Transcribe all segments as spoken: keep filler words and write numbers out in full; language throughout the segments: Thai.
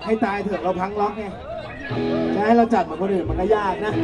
ให้ตายเถอะเราพังล็อกไงจะให้เราจัดเหมือนคนอื่นมันก็ยากนะ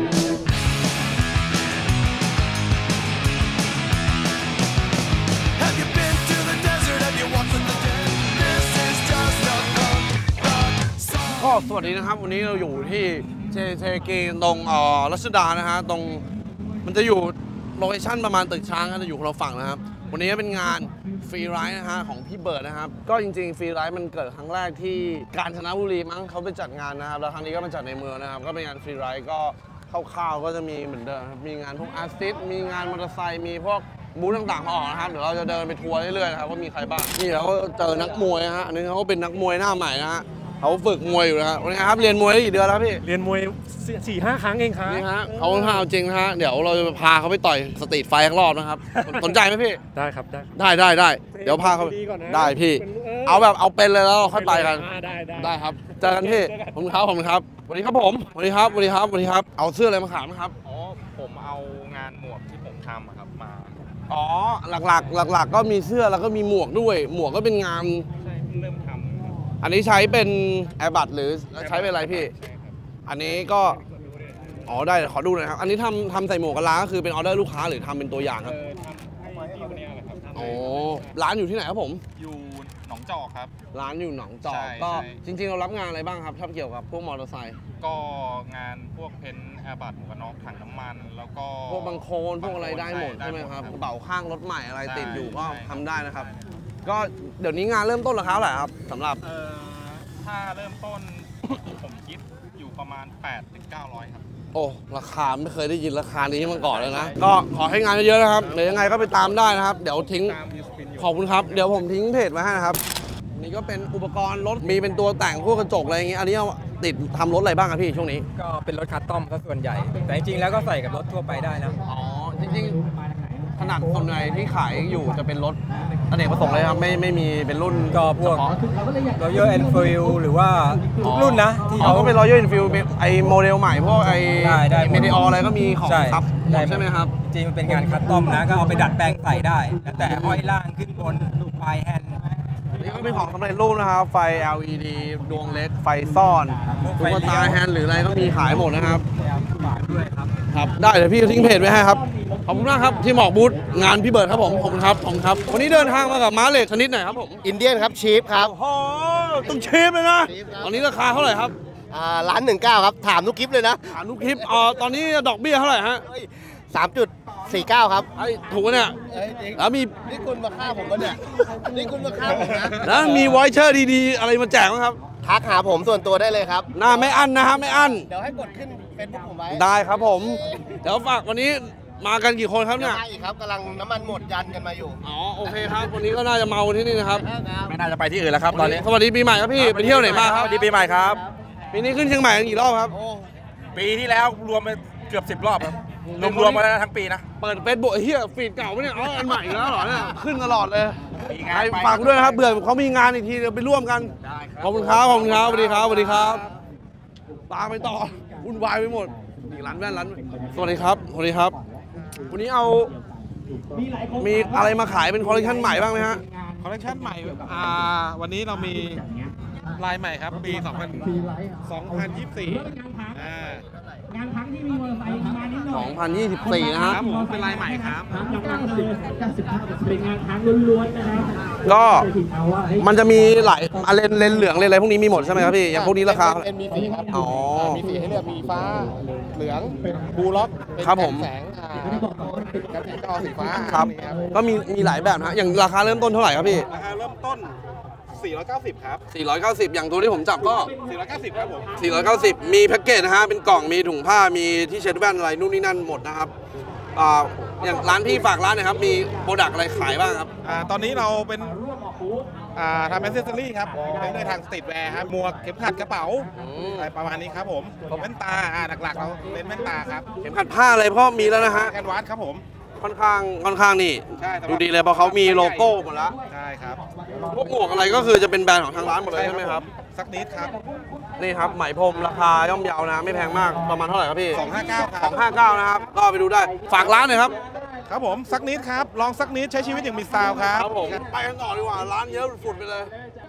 ก็สวัสดีนะครับวันนี้เราอยู่ที่เจเจเกตรงเอ่อรัชดานะฮะตรงมันจะอยู่โลเคชั่นประมาณตึกช้างก็จะอยู่คนละฝั่งนะครับวันนี้เป็นงานฟรีไรด์นะฮะของพี่เบิร์ดนะครับก็จริงๆฟรีไรด์มันเกิดครั้งแรกที่กาญจนบุรีมั้งเขาไปจัดงานนะครับแล้วครั้งนี้ก็มาจัดในเมืองนะครับก็เป็นงานฟรีไรด์ก็คร่าวๆก็จะมีเหมือนเดิมมีงานพวกอาร์ติสต์มีงานมอเตอร์ไซค์มีพวกบูธต่างๆมาออกนะครับเดี๋ยวเราจะเดินไปทัวร์เรื่อยๆนะครับว่ามีใครบ้างนี่เราก็เจอนักมวยนะฮะอันนี้เขาก็เป็นนักมวยหน้าใหม่นะฮะเขาฝึกมวยอยู่นะฮะวันนี้ครับเรียนมวยได้กี่เดือนแล้วพี่เรียนมวยสี่ห้าครั้งเองครับนี่ฮะเขาพาจริงนะฮะเดี๋ยวเราจะพาเขาไปต่อยสตรีทไฟท์รอบนะครับสนใจไหมพี่ได้ครับได้ได้ได้ได้เดี๋ยวพาเขาได้พี่เอาแบบเอาเป็นเลยแล้วค่อยไปกันได้ได้ได้ครับเจอกันพี่ผมครับผมครับสวัสดีครับผมสวัสดีครับสวัสดีครับสวัสดีครับเอาเสื้ออะไรมาขายไหมครับอ๋อผมเอางานหมวกที่ผมทำครับมาอ๋อหลักๆหลักๆก็มีเสื้อแล้วก็มีหมวกด้วยหมวกก็เป็นงานใช่เริ่มทำอันนี้ใช้เป็นแอร์บัตหรือใช้เป็นอะไรพี่อันนี้ก็อ๋อได้ขอดูหน่อยครับอันนี้ทำทำใส่หมวกกันล้าก็คือเป็นออเดอร์ลูกค้าหรือทำเป็นตัวอย่างครับทำให้พี่คนนี้แหละครับอ๋อร้านอยู่ที่ไหนครับผมอยู่หนองจอกครับร้านอยู่หนองจอกก็จริงๆเรารับงานอะไรบ้างครับถ้าเกี่ยวกับพวกมอเตอร์ไซค์ก็งานพวกเพ้นแอร์บัตหมวกกันน็อกถังน้ำมันแล้วก็พวกบังโคนพวกอะไรได้หมดใช่ไหมครับกระเป๋าข้างรถใหม่อะไรติดอยู่ก็ทำได้นะครับก็เดี๋ยวนี้งานเริ่มต้นราคาเท่าไหร่ครับสำหรับถ้าเริ่มต้นผมคิดอยู่ประมาณ แปดถึงเก้าร้อย ครับโอ้ราคาไม่เคยได้ยินราคานี้มาก่อนเลยนะก็ขอให้งานเยอะๆนะครับเดี๋ยวยังไงก็ไปตามได้นะครับเดี๋ยวทิ้งขอบคุณครับเดี๋ยวผมทิ้งเพจไว้ให้นะครับนี่ก็เป็นอุปกรณ์รถมีเป็นตัวแต่งพวกกระจกอะไรอย่างเงี้ยอันนี้เอาติดทำรถอะไรบ้างครับพี่ช่วงนี้ก็เป็นรถคัสตอมซะส่วนใหญ่แต่จริงๆแล้วก็ใส่กับรถทั่วไปได้นะอ๋อจริงๆขนาดส่วนใหญ่ที่ขายอยู่จะเป็นรถอเนกประสงค์เลยครับไม่ไม่มีเป็นรุ่นก็พวก Royal Enfield หรือว่าทุกรุ่นนะที่เขาก็เป็น Royal Enfield ไอโมเดลใหม่พวกไอเมดิอออะไรก็มีของซับใช่ไหมครับจริงมันเป็นงานคัสตอมนะก็เอาไปดัดแปลงใส่ได้แต่ห้อยล่างขึ้นบนปลายแฮนด์นี่ก็เป็นของสำเร็จรูปนะครับไฟ แอล อี ดี ดวงเล็กไฟซ่อนตุ๊กตาแฮนด์หรืออะไรก็มีขายหมดนะครับครับได้เดี๋ยวพี่ทิ้งเพจไว้ให้ครับขอบคุณมากครับที่หมอกบูธงานพี่เบิร์ดครับผมขอบคุณครับขอบคุณครับวันนี้เดินทางมากับม้าเหล็กชนิดไหนครับผมอินเดียนครับชีฟครับโอ้ต้องชีฟเลยนะตอนนี้ราคาเท่าไหร่ครับอ่าล้านหนึ่งเก้าครับถามทุกคลิปเลยนะถามทุกคลิปอ๋อตอนนี้ดอกเบี้ยเท่าไหร่ฮะสามจุดสี่เก้าครับไอ้ถูกเนี่ยแล้วมีนี่คุณมาฆ่าผมปะเนี่ยนี่คุณมาฆ่าผมนะแล้วมีวอยเชอร์ดีๆอะไรมาแจกไหมครับทักหาผมส่วนตัวได้เลยครับหน้าไม่อั้นนะฮะไม่อั้นเดี๋ยวให้กดขึ้นเฟซบุ๊กผมไว้ได้ครับผมเดี๋ยวฝากวันนี้มากันกี่คนครับเนี่ยมาอีกครับกำลังน้ำมันหมดยันกันมาอยู่อ๋อโอเคครับวันนี้ก็น่าจะเมาที่นี่นะครับไม่น่าจะไปที่อื่นแล้วครับตอนนี้สวัสดีปีใหม่ครับพี่ไปเที่ยวไหนมาครับสวัสดีปีใหม่ครับปีนี้ขึ้นเชียงใหม่กันกี่รอบครับปีที่แล้วรวมไปเกือบสิบรอบครับรวมๆมาแล้วทั้งปีนะเปิดเฟซบุ๊กเฮียฟีดเก่าไหมเนี่ยอ๋ออันใหม่แล้วเหรอเนี่ยขึ้นตลอดเลยฝากด้วยนะครับเบื่อเขามีงานอีกทีเดี๋ยวไปร่วมกันขอบคุณครับขอบคุณครับสวัสดีครับสวัสดีครับตามไปต่อวุ่นวายไปหมดนี่ร้านแว่นร้านสวัสดีครับสวัสดีครับวันนี้เอามีอะไรมาขายเป็นคอลเลคชันใหม่บ้างไหมฮะคอลเลคชันใหม่อ่าวันนี้เรามีลายใหม่ครับปีสองพันยี่สิบสี่อ่างานทั้งที่มีมอเตอร์ไซค์มานิดหน่อยสองพันยี่สิบสี่นะครับผมเป็นลายใหม่ครับเป็นงานทั้งล้วนๆนะครับก็มันจะมีหลายเลนเลนเหลืองเลนอะไรพวกนี้มีหมดใช่ไหมครับพี่อย่างพวกนี้ราคาเป็นมีสีครับอ๋อมีสีให้เลือกมีฟ้าเหลืองบูล็อกครับผมแสงกระสีจอสีฟ้าครับก็มีมีหลายแบบนะอย่างราคาเริ่มต้นเท่าไหร่ครับพี่ราคาเริ่มต้นสี่ร้อยเก้าสิบครับสี่ร้อยเก้าสิบอย่างตัวที่ผมจับก็สี่ร้อยเก้าสิบครับผมสี่ร้อยเก้าสิบมีแพ็กเกจนะฮะเป็นกล่องมีถุงผ้ามีที่เช็ดแว่นอะไรนู่นนี่นั่นหมดนะครับอ่าอย่างร้านพี่ฝากร้านนะครับมีโปรดักต์อะไรขายบ้างครับอ่าตอนนี้เราเป็นอ่าทำแอคเซสซอรี่ครับในทางสตรีทแวร์ครับหมวกเข็มขัดกระเป๋าอะไรประมาณนี้ครับผมแว่นตาอ่าหลักๆเราเป็นแว่นตาครับเข็มขัดผ้าอะไรเพราะมีแล้วนะฮะแคนวาสครับผมค่อนข้างค่อนข้างนี่ดูดีเลยเพราะเขามีโลโก้หมดแล้วใช่ครับพวกหมวกอะไรก็คือจะเป็นแบรนด์ของทางร้านหมดเลยใช่ไหมครับสักนิดครับนี่ครับไหมพรมราคาย่อมเยาวนะไม่แพงมากประมาณเท่าไหร่ครับพี่สองห้าเก้าครับสองห้าเก้านะครับก็ไปดูได้ฝากร้านหน่อยครับครับผมสักนิดครับลองสักนิดใช้ชีวิตอย่างมีสไตล์ครับครับผมไปกันต่อดีกว่าร้านเยอะฝุ่นไปเลย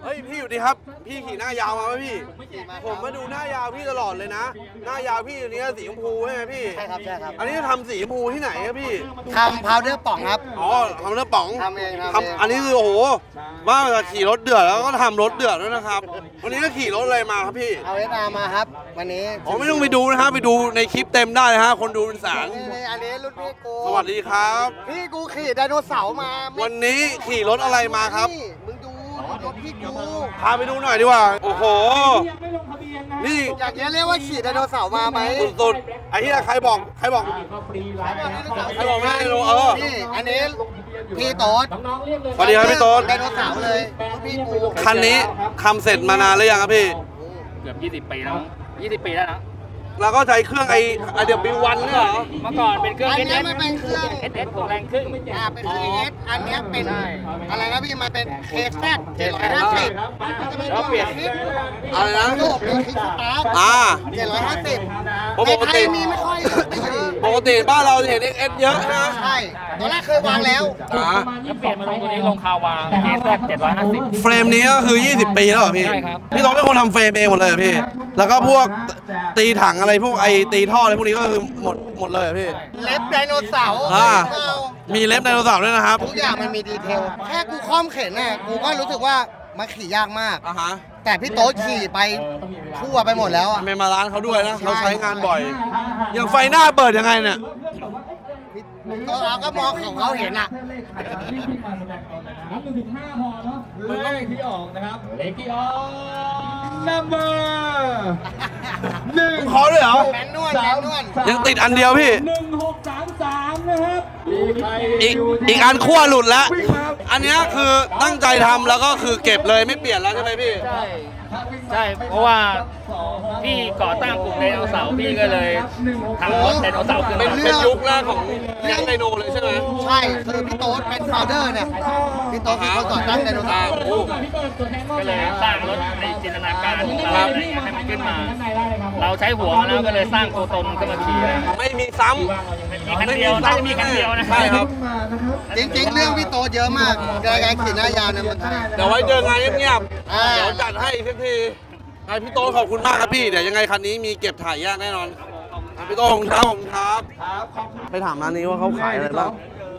เฮ้ยพี่อยู่ดีครับ พี่ขี่หน้ายาวมาไหมพี่ ผมมาดูหน้ายาวพี่ตลอดเลยนะ หน้ายาวพี่อันนี้สีชมพูใช่ไหมพี่ใช่ครับใช่ครับอันนี้ทำสีชมพูที่ไหนครับพี่ทำพาวเดอร์ป่องครับอ๋อทำเนื้อป๋องทำเองทำเองอันนี้คือโอ้โหว่าจะขี่รถเดือดแล้วก็ทำรถเดือดด้วยนะครับ วันนี้ก็ขี่รถอะไรมาครับพี่เอาเอสอาร์มาครับ วันนี้อ๋อไม่ต้องไปดูนะฮะไปดูในคลิปเต็มได้นะฮะคนดูเป็นแสนนี่นี่อันนี้รุ่นพี่กูสวัสดีครับพี่กูขี่ไดโนเสาร์มาไม่วันนี้ขี่รถอะไรมาครับนี่มึงดูรถพี่กูพาไปดูหน่อยดีกว่า โอ้โห นี่อย่างเงี้ยเรียกว่าขี่ไดโนเสาร์มาไหมสุดๆไอ้ที่ใครบอกใครบอก ใครบอกไม่ได้รู้เออนี่อันนี้พี่โต๊ดสวัสดีครับพี่โต๊ดไดโนเสาร์เลยรุ่นพี่กูคันนี้ทำเสร็จมานานหรือยังครับพี่เกือบยี่สิบปีแล้วยี่สิบปีแล้วนะแล้วก็ใช้เครื่องไอไอเดียบิววันเนี่ยเหรอเมื่อก่อนเป็นเครื่องอันเอสเนี้เอย สมันเป็นเครื่องเอสเอสของแรงครึ่งอ่าเป็นเครื่องเอสอันเนี้ยเป็นอะไรนะพี่มันเป็นเคสแซดเจ็ดร้อยห้าสิบแล้วเปลี่ยนอะไรนะโยกเป็นคลิกสตาร์ทอ่าเจ็ดร้อยห้าสิบเพราะปกติในไทยมีไม่ค่อยไม่เยอะปกติบ้านเราจะเห็น เอ็กซ์ เอส เยอะนะใช่ตอนแรกเคยวางแล้วอ่าแล้วเปลี่ยนมาลงตัวนี้ลงคาวาเอสแซดเจ็ดร้อยห้าสิบเฟรมนี้ก็คือ ยี่สิบ ปีแล้วเหรอพี่ใช่ครับพี่ต้องเป็นคนทำเฟรมเองหมดเลยเหรอพี่ แล้วก็พวกตีถังอะไรพวกไอตีท่ออะไรพวกนี้ก็คือหมดหมดเลยเหรอพี่เล็บไดโนเสาร์อ่าเอามีเล็บไดโนเสาร์ด้วยนะครับทุกอย่างมันมีดีเทล แค่กูคล่อมเข็นน่ะกูก็รู้สึกว่ามันขี่ยากมากอ่าฮะแต่พี่โต๊ดขี่ไปทั่วไปหมดแล้วอ่ะไม่มาร้านเขาด้วยนะเขาใช้งานบ่อย อย่างไฟหน้าเปิดยังไงเนี่ยก็เราก็มองของเขาเห็นอ่ะขอด้วยเหรอแมนนวลแมนนวลยังติดอันเดียวพี่อีกอีกอันขั้วหลุดแล้ว อันเนี้ยคือตั้งใจทำแล้วก็คือเก็บเลยไม่เปลี่ยนแล้วใช่ไหมพี่ใช่ ใช่ เพราะว่าพี่ก่อตั้งกลุ่มไดโนเสาร์พี่ก็เลยทำรถไดโนเสาร์ขึ้นเป็นมาเป็นยุคแรกของเลี้ยงไดโนเลยใช่ไหมใช่คือพี่โต๊ดเป็นฟาวเดอร์เนี่ยพี่โต๊ดคือคนก่อตั้งไดโนเสาร์โอ้ก็เลยสร้างรถในจินตนาการของเราอะไรอย่างเงี้ยให้มันขึ้นมา เราใช้หัวมาแล้วก็เลยสร้างตัวตนขึ้นมาขี่เลยไม่มีซ้มีคันเดียวน่าจะมีคันเดียวนะใช่ครับจริงๆ เรื่องพี่โต๊ดเยอะมากในการขี่หน้ายาวในเมืองไทยเดี๋ยวไว้เจองานเงียบอ่าๆเดี๋ยวจัดให้สักทีไอพี่โต้ขอบคุณมากครับพี่เดี๋ยวยังไงคันนี้มีเก็บถ่ายยากแน่นอนอ่ะพี่โต้ขอบคุณครับผมครับไปถามร้านนี้ว่าเขาขายอะไรบ้าง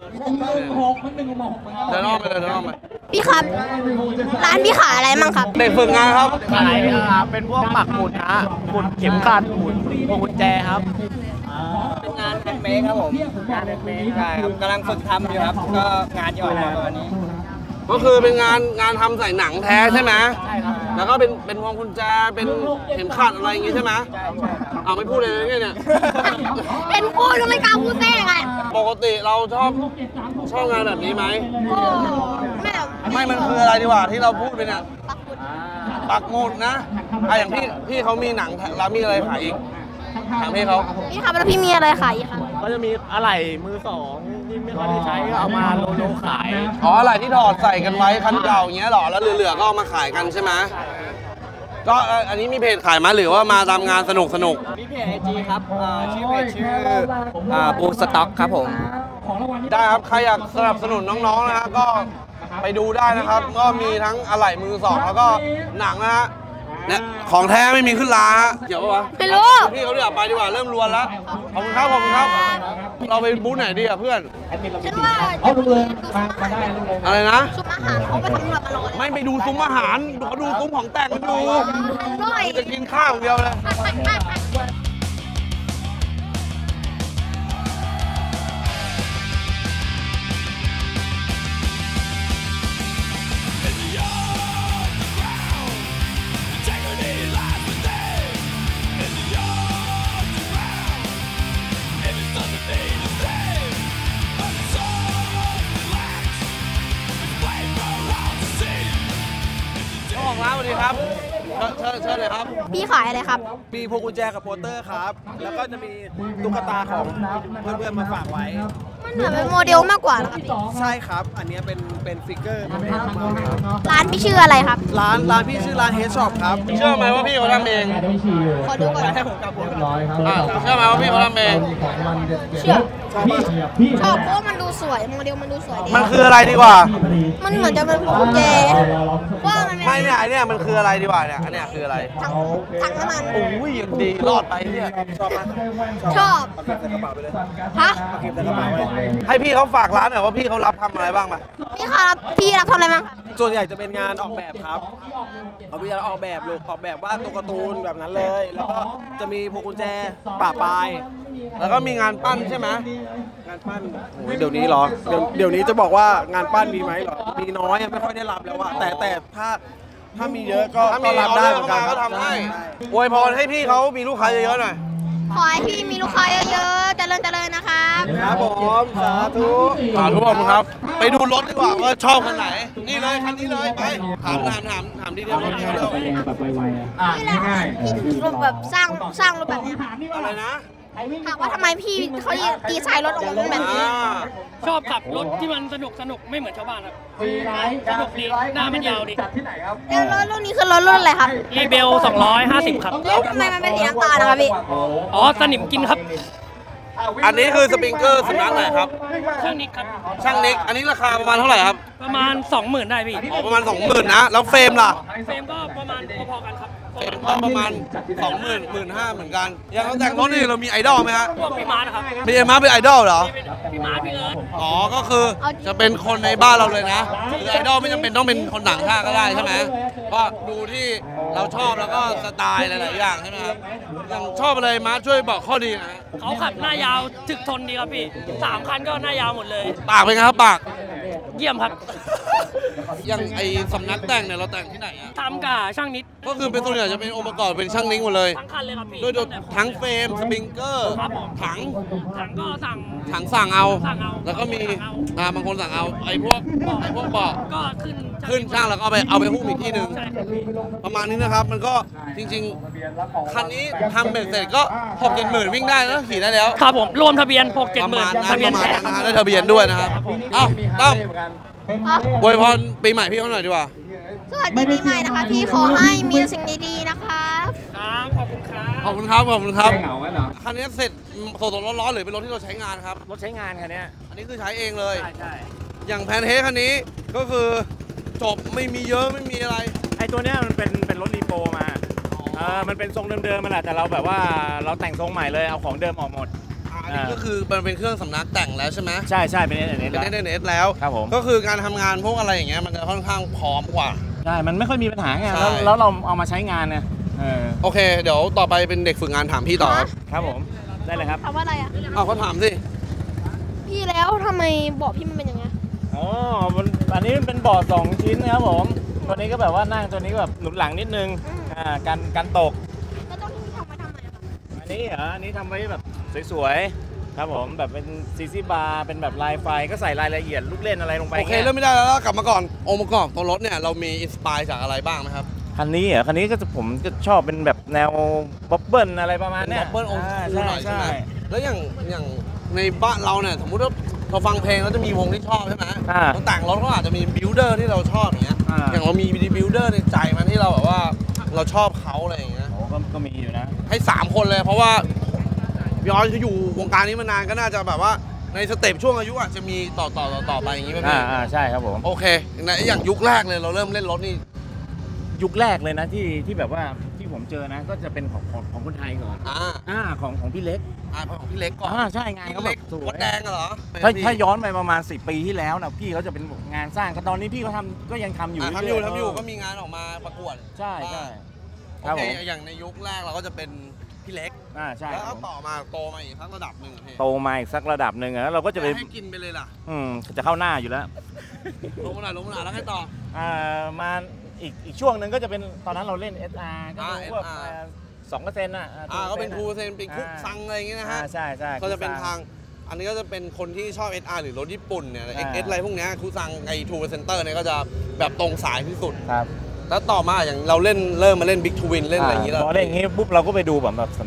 เดินอ้อมไปเลยเดินอ้อมไปพี่ครับ ร้านพี่ขายอะไรมั่งครับเด็กฝึกงานครับขายเป็นพวกปักหมุดนะหมุดเข็มขัดหมุดพวงกุญแจครับเป็นงานแฮนด์เมดครับผม งานแฮนด์เมดใช่ครับกำลังฝึกทำอยู่ครับ ก็งานย่อยมาวันนี้ก็คือเป็นงานงานทำใส่หนังแท้ใช่ไหมใช่ครับแล้วก็เป็นเป็นพวงกุญแจเป็นเข็มขัดอะไรอย่างงี้ใช่ไหมใช่ใช่เอาไม่พูดเลยนะเนี่ยเป็นพูดก็ไม่กล้าพูดแทรกอ่ะปกติเราชอบชอบงานแบบนี้ไหมโอ้แม่ไม่มันคืออะไรดีกว่าที่เราพูดไปเนี่ยปักหมุดปักหมุดนะอ่ะอย่างพี่พี่เขามีหนังแล้วมีอะไรขายอีกถามพี่เขาพี่ครับแล้วพี่มีอะไรขายอีกครับก็จะมีอะไหล่มือสองที่ไม่ค่อยได้ใช้ก็เอามาโลโลขายอ๋ออะไรที่ถอดใส่กันไว้คันเก่าอย่างเงี้ยเหรอแล้วเหลือๆก็เอามาขายกันใช่ไหมก็เอ่ออันนี้มีเพจขายมาหรือว่ามาตามงานสนุกสนุกมีเพจไอจีครับอ่าชื่อเพจชื่ออ่าบูสต็อกครับผมได้ครับใครอยากสนับสนุนน้องๆนะฮะก็ไปดูได้นะครับ ก็มีทั้งอะไหล่มือสองแล้วก็หนังนะฮะเนี่ยของแท้ไม่มีขึ้นราฮะเกี่ยวปะวะไม่รู้พี่เขาเดี๋ยวไปดีกว่าเริ่มรวนแล้วขอบคุณครับขอบคุณครับ เราไปบูธไหนดีอ่ะเพื่อนคิดว่าเอาเลยมาได้อะไรนะซุปอาหารเขาไปสำรวจมาแล้วไม่ไปดูซุ้มอาหารเขาดูซุ้มของแต่งกันดูด้วยจะกินข้าวอย่างเดียวเลย เจ้าของร้านสวัสดีครับเชิญเชิญเชิญเลยครับพี่ขายอะไรครับมีพวงกุญแจกับโปสเตอร์ครับ แล้วก็จะมีตุ๊กตาของเพื่อนๆมาฝากไว้มันเหมือนเป็นโมเดลมากกว่าครับใช่ครับ อันนี้เป็นเป็นฟิกเกอร์ร้านพี่ชื่ออะไรครับร้านร้านพี่ชื่อร้านเฮดช็อปครับเชื่อไหมว่าพี่เขาทำเองขอดูก่อนให้ผมกลับผมอ่ะเชื่อไหมว่าพี่เขาทำเองเชื่อชอบเพราะว่ามันดูสวยโมเดลมันดูสวยดีมันคืออะไรดีกว่ามันเหมือนจะเป็นพวงกุญแจว่ามันไม่เนี่ยไอเนี่ยมันคืออะไรดีกว่าเนี่ยอันเนี้ยคืออะไรถังถังน้ำมันโอ้ยยังดีรอดไปเนี่ยชอบฮะให้พี่เขาฝากร้านหน่อยว่าพี่เขารับทำอะไรบ้างไหมพี่ครับพี่รับทำอะไรบ้างครับส่วนใหญ่จะเป็นงานออกแบบครับเอาพี่จะออกแบบลูกออกแบบว่าตัวการ์ตูนแบบนั้นเลย แล้วก็จะมีพวงกุญแจป่าปลายแล้วก็มีงานปั้นใช่ไหมงานปั้นโอ้ยเดี๋ยวนี้เหรอเดี๋ยวเดี๋ยวนี้จะบอกว่างานปั้นมีไหมเหรอมีน้อยไม่ค่อยได้รับแล้วอะแต่แต่ถ้าถ้ามีเยอะก็ถ้าก็มีรับเอาได้เรื่เหอมืงอนกัมาน ก็ทำให้อวยพรให้พี่เขามีลูกค้าเยอะๆหน่อยขอให้พี่มีลูกค้าเยอะๆเจริญเจริญนะครับครับผมสาธุอ่าทุกคนครับ ไปดูรถดีกว่าว่าชอบคันไหน นี่เลยคันนี้เลยไปถามถามถามถามดีเดียวรถนี้เร็วนี่แหละพี่ถึงแบบสร้างสร้างรถแบบนี้อะไรนะถามว่าทำไมพี่เขาดีไซน์รถออกมาเป็นแบบนี้อ่าชอบขับรถที่มันสนุกสนุกไม่เหมือนชาวบ้านครับสนุกดีหน้ามันยาวดีแล้วรถรุ่นนี้คือรถรุ่นอะไรครับรีเบลสองร้อยห้าสิบครับแล้วทำไมมันเป็นสีน้ำตาลนะครับพี่อ๋อสนิมกินครับอันนี้คือสปริงเกอร์สำนักไหนครับเครื่องนี้ครับช่างนิกอันนี้ราคาประมาณเท่าไหร่ครับประมาณ สองหมื่น ได้พี่อ๋อประมาณ สองหมื่น นะ แล้วเฟรมล่ะเฟรมก็ประมาณพอๆกันครับเฟรมก็ประมาณ สองหมื่น หมื่นห้าเหมือนกันอย่างเราแต่งรถนี่เรามีไอดอลไหมฮะพวกพี่ม้านะครับมีเอ็มมาเป็นไอดอลเหรอพี่ม้าพี่เอิร์ธอ๋อ ก็คือจะเป็นคนในบ้านเราเลยนะคือไอดอลไม่จำเป็นต้องเป็นคนหนังท่าก็ได้ใช่ไหมก็ดูที่เราชอบแล้วก็สไตล์หลายๆอย่างใช่ไหมครับอย่างชอบอะไรมาช่วยบอกข้อดีหนะเขาขับหน้ายาวถึกทนดีครับพี่สามคันก็หน้ายาวหมดเลยปากเป็นไงครับปากเยี่ยมครับอย่างไอสำนักแต่งเนี่ยเราแต่งที่ไหนอ่ะทำกับช่างนิดก็คือเป็นส่วนใหญ่จะเป็นองค์ประกอบเป็นช่างนิ้งหมดเลยทั้งคันเลยครับพี่โดยโดยทั้งเฟรมสปริงเกอร์ครับผมถังถังก็สั่งถังสั่งเอาสั่งเอาแล้วก็มีสั่งเอาอ่าบางคนสั่งเอาไอ้พวกไอ้พวกเบาะก็ขึ้นขึ้นช่างแล้วก็เอาไปเอาไปหุ้มอีกที่หนึ่งใช่ครับพี่ประมาณนี้นะครับ มันก็จริงๆ คันนี้ทำเบ็ดเสร็จก็หกเจ็ดหมื่นวิ่งได้แล้วขี่ได้แล้วครับผมรวมทะเบียนหกเจ็ดประหมื่มาน ณนั้นทะเบีปยนระมาณแท้นั้นนะฮะได้ทะเบียนด้วยนะครับเอ้าตั้มอวยพรปีใหม่พี่เขาหน่อยดีกว่าสวัสดีปีใหม่นะคะพี่ขอให้มีสิ่งดีๆนะคะครับขอบคุณครับขอบคุณครับ ขอบคุณครับคันนี้เสร็จสดๆร้อนๆหรือเป็นรถที่เราใช้งานครับรถใช้งานคันนี้อันนี้คือใช้เองเลยใช่ใช่อย่างแพนเทสคันนี้ก็คือจบไม่มีเยอะไม่มีอะไรไอตัวเนี้ยมันเป็นเป็นรถรีโปรมาเออมันเป็นทรงเดิมๆมันแหละแต่เราแบบว่าเราแต่งทรงใหม่เลยเอาของเดิมออกหมดอันนี้ก็คือมันเป็นเครื่องสำนักแต่งแล้วใช่ไหมใช่ใช่เป็นเอเนเป็น เอ เอ็น เอส แล้วครับผมก็คือการทำงานพวกอะไรอย่างเงี้ยมันจะค่อนข้างพร้อมกว่าใช่มันไม่ค่อยมีปัญหาไงใช่แล้วแล้วเราเอามาใช้งานเนี่ยเออโอเค เดี๋ยวต่อไปเป็นเด็กฝึกงานถามพี่ต่อครับครับผมได้เลยครับถามว่าอะไรอ่ะเอาเขาถามสิพี่แล้วทำไมเบาะพี่มันเป็นอย่างเงี้ยอ๋อมันอันนี้มันเป็นเบาะสองชิ้นนะครับผม ตัวนี้ก็แบบว่านั่งตัวนี้ก็แบบหนุนหลังนิดนึง อ่ากันกันตกแล้วต้องที่ทำมาทำไมอะครับอันนี้เหรอ อันนี้ทำไว้แบบสวยๆ ครับผม แบบเป็นซีซีบาร์เป็นแบบลายไฟ ก็ใส่รายละเอียดลูกเล่นอะไรลงไปโอเคงี้ยเริ่มไม่ได้แล้วกลับมาก่อนองค์ประกอบตัวรถเนี่ยเรามีอินสปายจากอะไรบ้างไหมครับคันนี้เหรอ คันนี้ก็จะผมก็ชอบเป็นแบบแนวบ๊อบเบิ้ลอะไรประมาณเป็นเนี้บัยบเบิ้ลโออ่าคูหน่อยใช่ไหมใช่แล้วอย่างอย่างในบ้านเราเนี่ยสมมุติว่าเราฟังเพลงแล้วจะมีวงที่ชอบใช่ไหมอ่าเราแต่งรถก็อาจจะมีบิวเดอร์ที่เราชอบอย่างเงี้ยอ่าอย่างเรามีบิวเดอร์ในใจมันที่เราแบบว่าเราชอบเขาอะไรอย่างเงี้ยโอ้ก็ก็มีอยู่นะ ให้ให้สามคนเลยเพราะว่าพี่ออสเขาอยู่วงการนี้มานานก็น่าจะแบบว่าในสเต็ปช่วงอายุอาจจะมีต่อต่อต่อต่อไปอย่างงี้ไหมอ่าพี่อ่าใช่ครับผมโอเคในอย่างยุคแรกเลยเราเริ่มเล่นรถนี่ยุคแรกเลยนะที่ที่แบบว่าที่ผมเจอนะ ก็จะเป็นของของของคนไทยก่อนอ่าอ่าของของพี่เล็กอ่าของพี่เล็กก่อนอ่าใช่งานเขาพี่แบเล็กบสววัดยแดงเหรอถ้าถ้าย้อนไปประมาณสิบปีที่แล้วนะพี่เขาจะเป็นงานสร้างตอนนี้พี่เขาทำก็ยังทำอยู่อ่าทำอยู่เรื่ทำอยู่เก็มีงานออกมาประกวดใช่ใช่โอครับเคผมอย่างในยุคแรกเราก็จะเป็นพี่เล็กอ่าใช่แล้วครัก็บผมต่อมาโตมาอีกทั้งระดับหนึ่งอะพี่โตมาอีกสักระดับหนึ่งอะแล้วเราก็จะไปให้กินไปเลยล่ะอืมจะเข้าหน้าอยู่แล้วลงมาหน่อยลงมาหน่อยแล้วให้ต่ออ่ามาอีกอีกช่วงหนึ่งก็จะเป็นตอนนั้นเราเล่น เอส อาร์ ก็อ่าดูพวกเอสอาร์สองเปอร์เซ็นต์อ่ะอ่าก็เป็นทูเซนเป็นคุกซังอะไรอย่างเงี้ยนะฮะอ่าใช่ใช่ก็จะเป็นคุกซัทาง อันนี้ก็จะเป็นคนที่ชอบ เอส อาร์ หรือรถญี่ปุ่นเนี่ยอ่าเอ็กเอสอะไรพวกเนี้ยคุซังไอทูเซนเตอร์เนี่ยก็จะแบบตรงสายที่สุดครับแล้วต่อมาอย่างเราเล่นเริ่มมาเล่นบิ๊กทวินเล่นอะไรอย่างงี้แล้วพอเล่นอย่างงี้ปุ๊บเราก็ไปดูแบบแบบสำนัก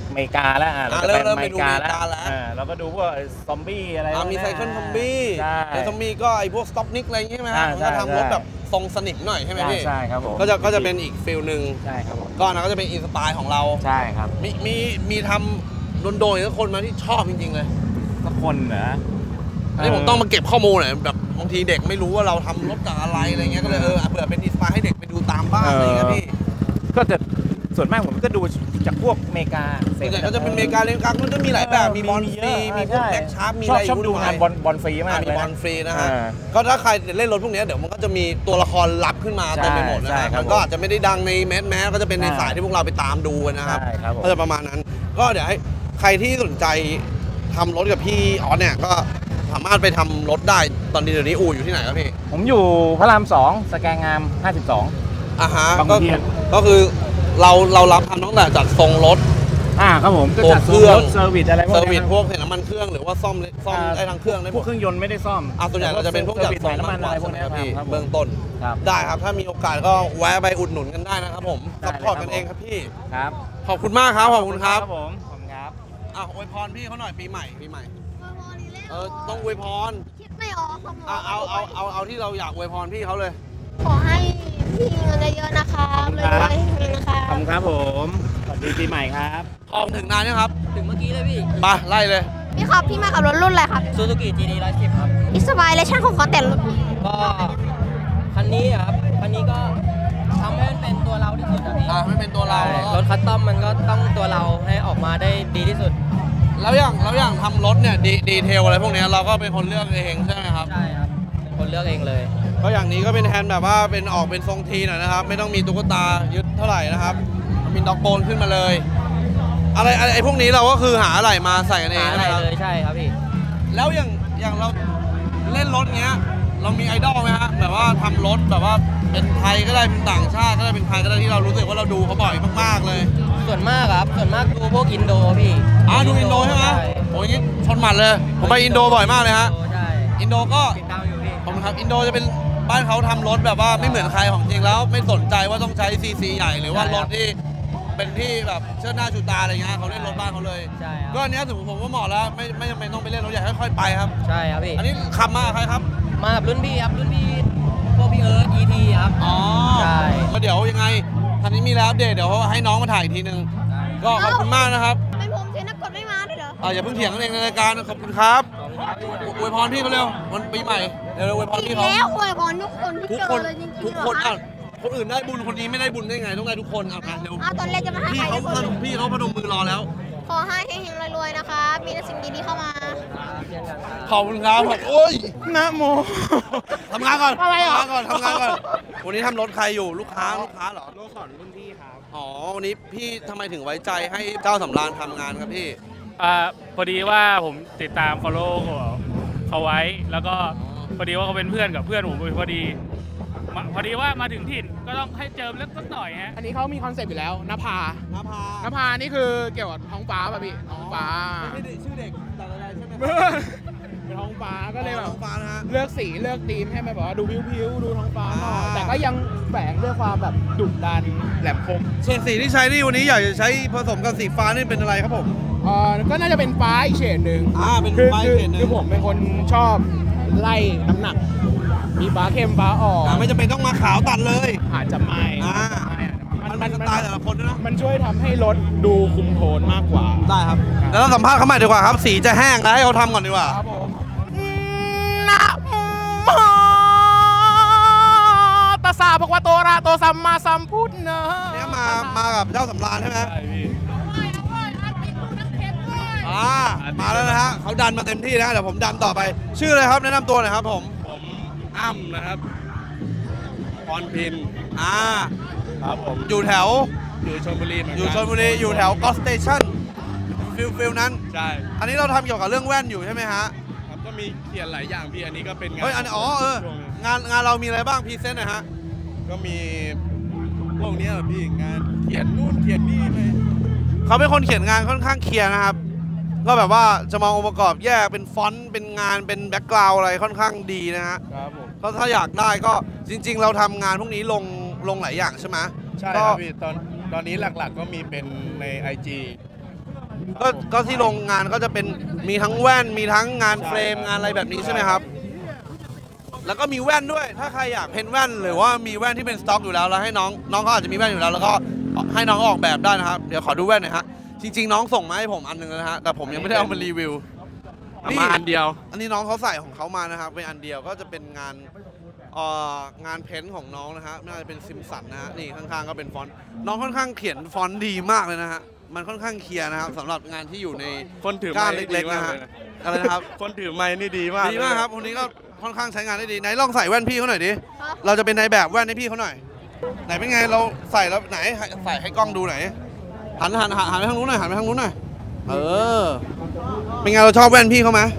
อเมริกาแล้วอ่ะอ่ะเราจะเริ่ไปมอเริ่มเมไปริดูกาอเมริแล้วกาแล้วอ่าเราก็ดูพวกซอมบี้อะไรอ่ะมีไซเคิลซอมบี้ใช่ไอ้ซอมบี้ก็ไอ้พวกสต็อกนิกอะไรอย่างงี้ใช่ไหมฮะอ่ามันก็ใช่ทำรถใช่แบบทรงสนิมหน่อยใช่ไหมใช่พี่ใช่ครับผมก็จะก็จะเป็นอีกฟิลหนึ่งใช่ครับผมก็อันนะก็จะเป็นอินสปายของเราใช่ครับมีมีมีทำโดนๆทุกคนมาที่ชอบจริงๆเลยสักคนเหรออันนี้ผมต้องมาเก็บข้อมูลหน่อยแบบบางทีเด็กไม่รู้ว่าเราทำรถจากอะไรอะไรเงี้ยก็เลยเออเผื่อเป็นอินสปายให้เด็กไปดูตามบ้านอะไรเงี้ยพี่ก็จะส่วนมากผมก็ดูจากพวกอเมริกาส่วนใหญ่ก็จะเป็นอเมริกาเลนกังมันก็มีหลายแบบมีบอลฟรีมีพวกแบ็กชาร์ปมีชออะบไรชอบดูงานบอลบอลฟรีมากมีเลยบอลนะฟรีนะฮะอ่าก็ถ้าใครเล่นรถพวกเนี้ยเดี๋ยวมันก็จะมีตัวละครลับขึ้นมาใช่เต็มไปหมดนะใช่ฮะครับมันก็อาจจะไม่ได้ดังในแมสแมสก็จะเป็นในใช่สายที่พวกเราไปตามดูกันนะครับใช่ครับผมก็จะประมาณนั้น ก็เดี๋ยวให้ใครที่สนใจทำรถกับพี่ออสเนี่ยก็สามารถไปทำรถได้ตอนนี้เดี๋ยวนี้อู่อยู่ที่ไหนครับพี่ผมอยู่พระรามสองสแกงงามห้าสิบสองอ่าฮะบางขุก็นเทียนก็คือเราเรารับทำตั้งแต่จัดทรงรถอ่าครับผมก็ตัวจัดเครื่องรถเซอร์วิสอะไรพวกเซอร์วินี้สพวกเห็นน้ำมันเครื่องหรือว่าซ่อมเลซ่อมได้ทั้งเครื่องได้หพมวกดเครื่องยนต์ไม่ได้ซ่อมอ่ะส่วนใหญ่เราจะเป็นพวกจัดซทรอง ร์วิสมากน้ำมันกว่าอะไรพวกใช่ไหมนี้ครับพี่ครับผมเบื้องต้นครับได้ครับถ้ามีโอกาสก็แวะไปอุดหนุนกันได้นะครับผมได้ซัพเลยพอร์ตครับกันเองครับพี่ครับขอบคุณมากครับขอบคุณครับผมขอบคุณครับอ่ะอวยพรพี่เขาหน่อยปีใหม่ปีใหม่เออต้องอวยพรคิดไม่ออกครับอ่ะเอาเอาเอาเอาที่เราอยากอวยพรพี่เขาเลยขอให้พี่มีเงินเยอะๆนะครับรวยๆเฮงๆนะครัขอบบคุณครับผมสวัสดีปีใหม่ครับออกถึงนานยังครับถึงเมื่อกี้เลยพี่มาไล่เลยพี่ครับพี่มาขับรถรุ่นอะไรครับซูซูกิ จี ดี หนึ่งสิบครับอิสบายและช่างของเขาแต่งรถพี่ก็คันนี้อะครับ คันนี้ก็ทำให้มันเป็นตัวเราที่สุดอะพี่อ่ะไม่เป็นตัวเราแล้วก็รถคัสตอมมันก็ต้องตัวเราให้ออกมาได้ดีที่สุดแล้วอย่างแล้วอย่างทำรถเนี่ยดีดีเทลอะไรพวกเนี้ยเราก็เป็นคนเลือกเองใช่ไหมครับใช่ครับ เป็นคนเลือกเองเลยก็อย่างนี้ก็เป็นแฮนด์แบบว่าเป็นออกเป็นทรงทีหน่อยนะครับ ไม่ต้องมีตุ๊กตายึดเท่าไหร่นะครับมีด็อกโบนขึ้นมาเลย อะไรอะไรไอ้พวกนี้เราก็คือหาอะไรมาใส่กันเองหาอะไรนะครับเลยใช่ครับพี่แล้วอย่างอย่างเราเล่นรถเงี้ย เรามีไอดอลไหมฮะแบบว่าทำรถแบบว่าเป็นไทยก็ได้เป็นต่างชาติก็ได้เป็นใครก็ได้ที่เรารู้สึกว่าเราดูเขาบ่อยมากๆเลยส่วนมากครับ ส่วนมากดูพวกอินโดพี่อ่าดูอินโดใช่ไหมโอ้ยงี้ชนหมัดเลย ผมไปอินโดบ่อยมากเลยฮะใช่อินโดก็ติดตามอยู่พี่ผมครับอินโดจะเป็นบ้านเขาทำรถแบบว่าไม่เหมือนใครของจริงแล้วไม่สนใจว่าต้องใช้ซีซีใหญ่หรือว่ารถที่เป็นที่แบบเชิดหน้าชูตาอะไรเงี้ยเขาเล่นรถบ้านเขาเลยใช่ครับก็อันเนี้ยถือผมว่าเหมาะแล้วไม่ไม่จำเป็นต้องไปเล่นรถใหญ่ค่อยๆไปครับใช่ครับพี่อันนี้ขับมากับใครครับมากับรุ่นพี่ครับ รุ่นพี่พวกพี่เอิร์ธ อี ที ครับอ๋อใช่ก็เดี๋ยวยังไงทันนี้มีแล้วอัปเดตเดี๋ยวให้น้องมาถ่ายอีกทีนึงก็ขอบคุณมากนะครับไม่ผมเชนักกดไม่มาด้วยเหรออ่าอย่าเพิ่งเถียงกันเองในรายการขอบคุณครับอวยพรพี่เขาเร็ววันปีใหม่เร็วๆอวยพรอีพี่กเขาแล้วอวยพรทุกคนที่ทุกเจคอน เลยจริงทุกๆเหรคอนอ่ะคนอื่นได้บุญคนนี้ไม่ได้บุญได้ไงต้องได้ทุกคนเอาเร็วอ้าวตอนแรกจะมาให้พี่ใครเขาทุกคนพนมพี่เขาพนมมือรอแล้วขอให้เฮงๆรวยๆนะครับมีแต่สิ่งดีๆเข้ามาขอบคุณครับโอ้ยนะโมทำงานก่อนอะไรอ่ะทำงานก่อนทำงานก่อนวันนี้ทำรถใครอยู่ลูกค้าลูกค้าเหรอรถของรุ่นพี่ครับอ๋อวันนี้พี่ทำไมถึงไว้ใจให้เจ้าสำราญทำงานครับพี่อ่าพอดีว่าผมติดตาม follow เขาไว้ แล้วก็พอดีว่าเขาเป็นเพื่อนกับเพื่อนผมพอดีมาพอดีว่ามาถึงถิ่นก็ต้องให้เจิมเล็กสักหน่อยฮะอันนี้เขามีคอนเซปต์อยู่แล้วนภาน้าพานภานี่คือเกี่ยวกับท้องฟ้าป่ะพี่ท้องฟ้าไม่ใช่ชื่อเด็กแต่อะไรใช่ไหมเป็นท้องฟ้าก็เลยแบบน้องฟ้านะฮะเลือกสีเลือกธีมให้มันแบบว่าดูพิ้วๆดูท้องฟ้าหน่อยอ่าแต่ก็ยังแฝงด้วยความแบบดุดันแหลมคมส่วนสีที่ใช้นี่วันนี้อยากจะใช้ผสมกับสีฟ้านี่เป็นอะไรครับผมเอ่อก็น่าจะเป็นฟ้าอีกเฉดหนึ่งอ่าเป็นคือฟ้าอีคืกอเฉดหนึ่งคือผมเป็นคนชอบไล่น้ำหนัก มีฟ้าเข้มฟ้าอ่ออ่าน ไม่จำเป็นต้องมาขาวตัดเลยอาจจะไม่อ่ามันมันมันเป็นสไตล์แต่ละคนด้วยนะมันช่วยทำให้รถดูคุมโทนมากกว่าได้ครับ แล้วเราสัมภาษณ์เขาใหม่ดีกว่าครับ สีจะแห้งนะให้เขาทำก่อนดีกว่าครับผมนะโมตัสสะภะคะวะโตอะระหะโตสัมมาสัมพุทธนะเนี่ยมา มากับเจ้าสำราญใช่ไหมใช่พี่อ่า มาแล้วนะฮะเขาดันมาเต็มที่นะเดี๋ยวผมดันต่อไป ชื่ออะไรครับแนะนำตัวหน่อยครับผมผมอ้ำนะครับพรพินอ่าครับผมอยู่แถวอยู่ชลบุรีเหมือนอยู่กันชลบุรี อยู่แถวก็สเตชันฟิลฟิลนั้นใช่อันนี้เราทำเกี่ยวกับเรื่องแว่นอยู่ใช่ไหมฮะครับก็มีเขียนหลายอย่างพี่อันนี้ก็เป็นงานเฮ้ย อันนี้อ๋อ เออช่วงนี้งานงานเรามีอะไรบ้างพรีเซนต์หน่อยฮะก็มีพวกเนี้ยพี่งานเขียนนู่นเขียนนี่ไปเขาเป็นคนเขียนงานค่อนข้างเคลียร์นะครับ ก็แบบว่าจะมององค์ประกอบแยกเป็นฟอนต์ เป็นงาน เป็นแบ็กกราวด์อะไรค่อนข้างดีนะฮะครับผมก็ถ้าอยากได้ก็จริง ๆ เราทำงานพวกนี้ลงลงหลายอย่างใช่ไหมใช่ก็ครับพี่ตอนตอนนี้หลักๆก็มีเป็นใน ไอ จีก็ก็ที่โรงงานก็จะเป็นมีทั้งแว่นมีทั้งงานเฟรมงานอะไรแบบนี้ใช่ไหมครับแล้วก็มีแว่นด้วยถ้าใครอยากเพ้นแว่นหรือว่ามีแว่นที่เป็นสต็อกอยู่แล้วแล้วให้น้องน้องเขาอาจจะมีแว่นอยู่แล้วแล้วก็ให้น้องออกแบบได้นะครับเดี๋ยวขอดูแว่นหน่อยฮะจริงๆน้องส่งมาให้ผมอันนึงนะฮะแต่ผมยังไม่ได้เอามารีวิวมาอันเดียวอันนี้น้องเขาใส่ของเขามานะครับเป็นอันเดียวก็จะเป็นงานเอ่องานเพ้นท์ของน้องนะฮะน่าจะเป็นซิมสันนะฮะนี่ข้างๆก็เป็นฟอนต์น้องค่อนข้างเขียนฟอนต์ดีมากเลยนะฮะมันค่อนข้างเคลียร์นะครับสำหรับงานที่อยู่ในคนถือก้านไม้เล็กๆนะฮะอะไรนะครับคนถือไม้นี่ดีมากดีมากครับคนนี้ก็ค่อนข้างใช้งานได้ดีไหนลองใส่แว่นพี่เขาหน่อยดิเราจะเป็นในแบบแว่นให้พี่เขาหน่อยไหนเป็นไงเราใส่แล้วไหนใส่ให้กล้องดูไหนหันหันหันหันไปทางนู้นหน่อยหันไปทางนู้นหน่อยเออเป็นไงเราชอบแว่นพี่เขาไหม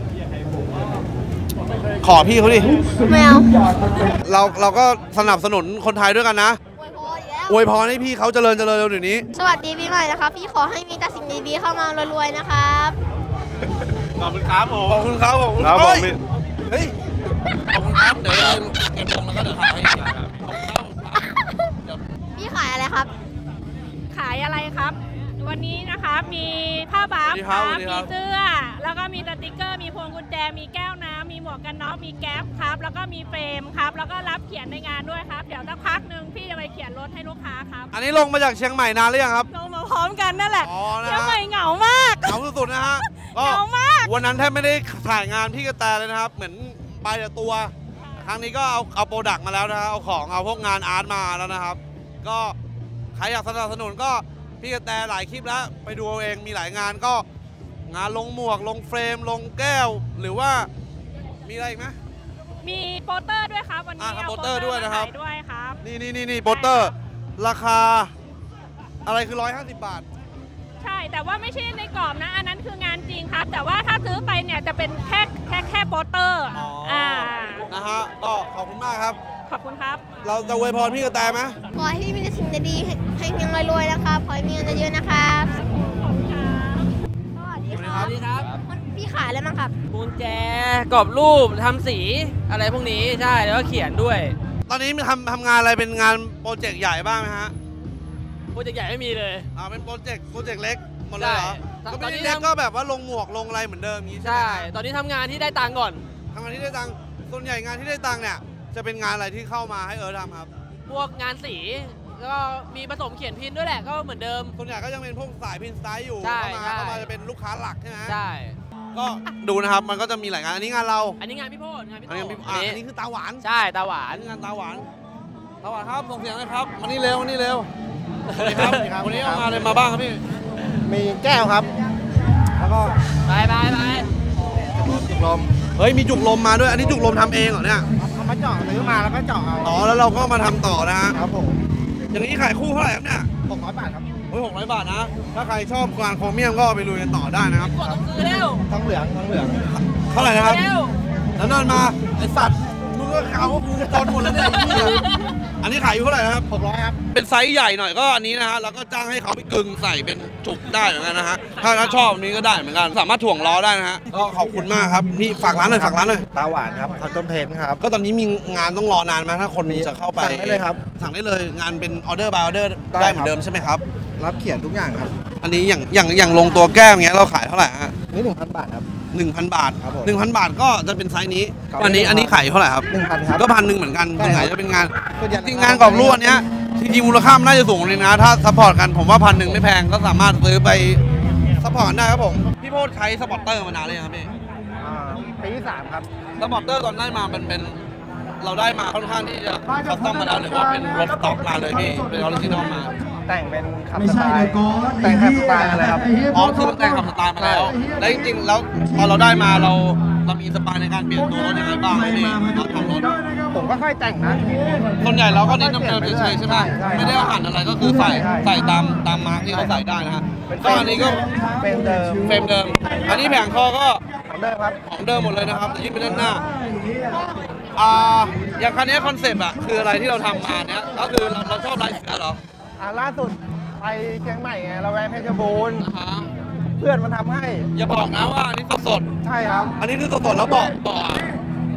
ขอพี่เขาดิไม่เอาเราเราก็สนับสนุนคนไทยด้วยกันนะอวยพรอีกแล้วอวยพรให้พี่เขาเจริญเจริญเร็วเดี๋ยวนี้สวัสดีปีใหม่นะครับพี่ขอให้มีแต่สิ่งดีๆเข้ามารวยๆนะครับขอบคุณครับผมขอบคุณครับผมครับผมเฮ้ยขอบคุณครับเดี๋ยวเราเก็บลงแล้วก็เดี๋ยวถ่ายให้อีกครับขอบคุณครับพี่ขายอะไรครับขายอะไรครับ วันนี้นะคะมีผ้าบัฟครับมีเสื้อ แล้วก็มีสติกเกอร์ มีพวงกุญแจ มีแก้วน้ำมีหมวกกันน็อกมีแก๊ปครับ แล้วก็มีเฟรมครับ แล้วก็รับเขียนในงานด้วยครับ เดี๋ยวสักพักหนึ่งพี่จะไปเขียนรถให้ลูกค้าครับอันนี้ลงมาจากเชียงใหม่นานหรือยังครับลงมาพร้อมกันนั่นแหละอ๋อนะเชียงฮะใหม่เหงามากเหงาสุดๆนะฮะก็เหงามากวันนั้นแทบไม่ได้ถ่ายงานพี่กระแตเลยนะครับ เหมือนไปแต่ตัว ครั้งนี้ก็เอาเอาโปรดักต์มาแล้วนะฮะเอาของเอาพวกงานอาร์ตมาแล้วนะครับ ก็ใครอยากสนับสนุนก็พี่กระแตหลายคลิปแล้วไปดูเอาเองมีหลายงานก็งานลงหมวกลงเฟรมลงแก้ว หรือว่ามีอะไรอีกไหมมีโปสเตอร์ด้วยครับ วันนี้อ่าครับเอาโปสเตอร์ด้วยนะครับมาขายด้วยครับนี่นี่นี่นี่โปสเตอร์ ราคาอะไรคือร้อยห้าสิบบาทใช่ แต่ว่าไม่ใช่ในกรอบนะ อันนั้นคืองานจริงครับ แต่ว่าถ้าซื้อไปเนี่ยจะเป็นแค่แค่แค่โปสเตอร์อ๋ออ่อ่านะฮะก็ขอบคุณมากครับขอบคุณครับเราจะอวยพรพี่กระแตไหมขอให้พี่มีแต่สิ่งดีๆให้ให้เพียงรวยๆนะครับ ขอให้มีเงินเยอะๆนะครับ สวัสดีครับสวัสดีครับพี่ขายอะไรบ้างครับกุญแจกรอบรูปทำสีอะไรพวกนี้ใช่แล้วก็เขียนด้วยตอนนี้ทำทำงานอะไรเป็นงานโปรเจกต์ใหญ่บ้างไหมฮะโปรเจกต์ใหญ่ไม่มีเลยอ่าเป็นโปรเจกต์โปรเจกต์เล็กหมดเลยเหรอใช่ก็ตอนไม่นี้ได้เล็กทำก็แบบว่าลงหมวกลงอะไรเหมือนเดิมอย่างนี้ใช่ไหมใช่ ตอนนี้ทำงานที่ได้ตังค์ก่อนทำงานที่ได้ตังค์ส่วนใหญ่งานที่ได้ตังค์เนี่ยจะเป็นงานอะไรที่เข้ามาให้เอิร์ธทำครับพวกงานสีแล้วก็มีผสมเขียนพินด้วยแหละก็เหมือนเดิมส่วนใหญ่ก็ยังเป็นพวกสายพินสไตล์อยู่ใช่เข้ามาใช่เข้ามาจะเป็นลูกค้าหลักใช่ไหมใช่ก็ดูนะครับมันก็จะมีหลายงานอันนี้งานเราอันนี้งานพี่โพดงานพี่อันโตนี้พี่อัอ่ะนอันนี้นี้คือตาหวานใช่ตาหวาอันนนี้งานตาหวานตาหวานครับส่งเสียงเลยครับมานี่เร็วมานี่เร็วสวัสดีครับวันนี้เอางานอะไรมาบ้างครับพี่มีแก้วครับ แล้วก็ไปไปไปจุกลมเฮ้ยมีจุกลมมาด้วยอันนี้จุกลมทำเองเหรอเนี่ยเอามาเจาะซื้อมาแล้วก็เจาะเอาอ๋อแล้วเราก็มาทำต่อนะฮะครับผมอย่างนี้ขายคู่เท่าไหร่ครับเนี่ยหกร้อยบาทครับโอ้ยหกร้อยบาทนะ ถ้าใครชอบงานโครเมียมก็ไปลุยกันต่อได้นะครับกดต้องซื้อเร็วทองเหลืองทองเหลืองเท่าไหร่นะครับเร็วแล้วนั่นมาไอสัตว์มึงก็เขากูจนหมดแล้วเนี่ยไอ้เหี้ยอันนี้ขายอยู่เท่าไหร่นะครับหกร้อยครับเป็นไซส์ใหญ่หน่อยก็อันนี้นะฮะแล้วก็จ้างให้เขาไปกึ่งใส่เป็นจุกได้เหมือนกันนะฮะถ้าถ้าชอบอันนี้ก็ได้เหมือนกันสามารถถ่วงล้อได้นะฮะก็ขอบคุณมากครับนี่ฝากร้านหน่อยฝากร้านหน่อยตาหวานครับคอนต้นเพนครับก็ตอนนี้มีงานต้องรอนานไหมถ้าคนจะเข้าไปสั่งได้เลยครับสั่งได้เลยงานเป็นออเดอร์บายออเดอร์ได้ได้เหมือครับนเดิมใช่ไหมครับรับเขียนทุกอย่างครับอันนี้อย่างอย่างอย่างลงตัวแก้วอย่างเงี้ยเราขายเท่าไหร่ฮะนี่หนึ่งพันบาทครับหนึ่งพันบาทครับผมหนึ่งพันบาทก็จะเป็นไซส์นี้ครับอันนี้อันนี้ขายเท่าไหร่ครับหนึ่งพันครับก็พันหนึ่งเหมือนกันได้ส่วนใหญ่ครับจะเป็นงานส่วนใหญ่จริงๆงานกรอบรูปอันเนี้ยจริงๆมูลค่ามันน่าจะสูงเลยนะถ้าซัพพอร์ตกันผมว่าพันหนึ่งไม่แพงก็สามารถซื้อไปซัพพอร์ตได้ครับผมพี่โพดใช้สปอร์ตเตอร์มานานเลยงครับพี่อ่าปีที่สามครับสปอร์ตเตอร์ตอนได้มาเป็นเป็นเราได้มาค่อนข้างที่จะคัสตอมมาแล้วหรือว่าเป็นรถสต็อกมาเลยพี่เป็นออริจินอลมาแต่งเป็นขับสไตล์แต่งขับสไตล์อะไรครับอ๋อคือมันแต่งขับสไตล์มาแล้ว แล้วจริงๆ แล้วพอเราได้มาเราเรามีสไตล์ในการเปลี่ยนตัวรถยังไงบ้างไหมพี่เราทำรถผมก็ค่อยแต่งนะส่วนใหญ่เราก็เน้นเดิมๆเฉยๆใช่ไหมใช่ไม่ได้หันอะไรก็คือใส่ใส่ตามตามมาร์กที่เขาใส่ได้นะฮะก็อันนี้ก็เป็นเดิมเฟรมเดิม อันนี้แผงคอก็ของเดิมครับของเดิมหมดเลยนะครับแต่ยิ่งเป็นด้านหน้าอ่าอย่างคันนี้คอนเซปต์อะคืออะไรที่เราทำมาเนี้ยก็คือเราเราชอบลายเสือเหรออ่าล่าสุดไปเชียงใหม่ไงเราแวะเพชรบูรณ์อ่าฮะเพื่อนมันทำให้อย่าบอกนะว่าอันนี้สดใช่ครับๆอันนี้คือสดๆแล้วบอกบอก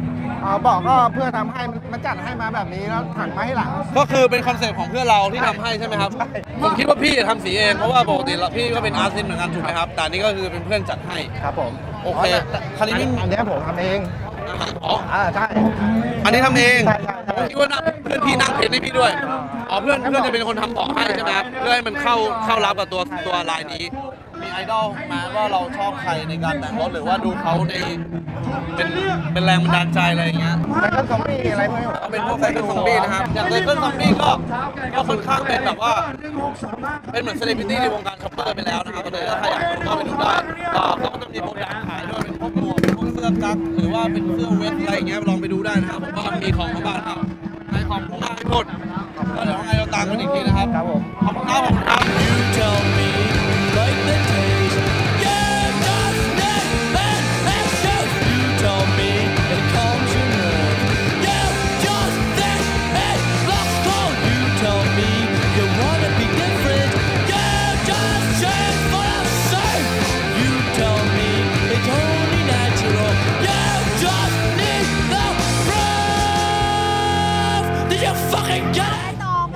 อ๋อบอกก็เพื่อทำให้มันจัดให้มาแบบนี้แล้วถังมาให้หลังก็คือเป็นคอนเซ็ปต์ของเพื่อนเราที่ทำให้ใช่ไหมครับผมคิดว่าพี่จะทำสีเองเพราะว่าปกติพี่ก็เป็นอาร์ติสต์เหมือนกันถูกไหมครับแต่นี่ก็คือเป็นเพื่อนจัดให้ครับผมโอเคคันนี้อันนี้ผมทำเองอ๋ออ่าใช่อันนี้ทำเองใช่ใช่ใช่ผมคิดว่าเพื่อนพี่นั่งเพจให้พี่ด้วยอ๋อเพื่อนเพื่อนจะเป็นคนทำเบาะให้ใช่ไหมครับเพื่อให้มันเข้าเข้ารับกับตัวตัวลายนี้มีไอดอลมาว่าเราชอบใครในการแต่งรถหรือว่าดูเขาในเป็นเป็นแรงบันดาลใจอะไรอย่างเงี้ยไซเคิลซอมบี้อะไรพวกนี้เขาเป็นพวกไซเคิลซอมบี้นะครับอย่างไซเคิลซอมบี้ก็ก็ค่อนข้างเป็นแบบว่าเป็นเหมือนเซเลบริตี้ในวงการช็อปเปอร์ไปแล้วนะครับก็เลยถ้าใครอยากดูก็ไปดูได้ก็เขาก็จะมีโปรดักต์ขายด้วยเป็นพวกหมวกเป็นพวกเสื้อกั๊กหรือว่าเป็นเสื้อเวสอะไรอย่างเงี้ยลองไปดูได้นะครับผมก็มีของมาบ้างครับในของผู้มากที่สุดก็เดี๋ยวยังไงเราตามกันอีกทีนะครับครับผมขอบคุณครับผมครับ You tell me like the taste yeah just that bad bad show You tell me it calms your nerve yeah just that bad lost cold You tell me you wanna be different yeah just change what I say You tell me it's only natural yeah just need the proof Did you fucking get it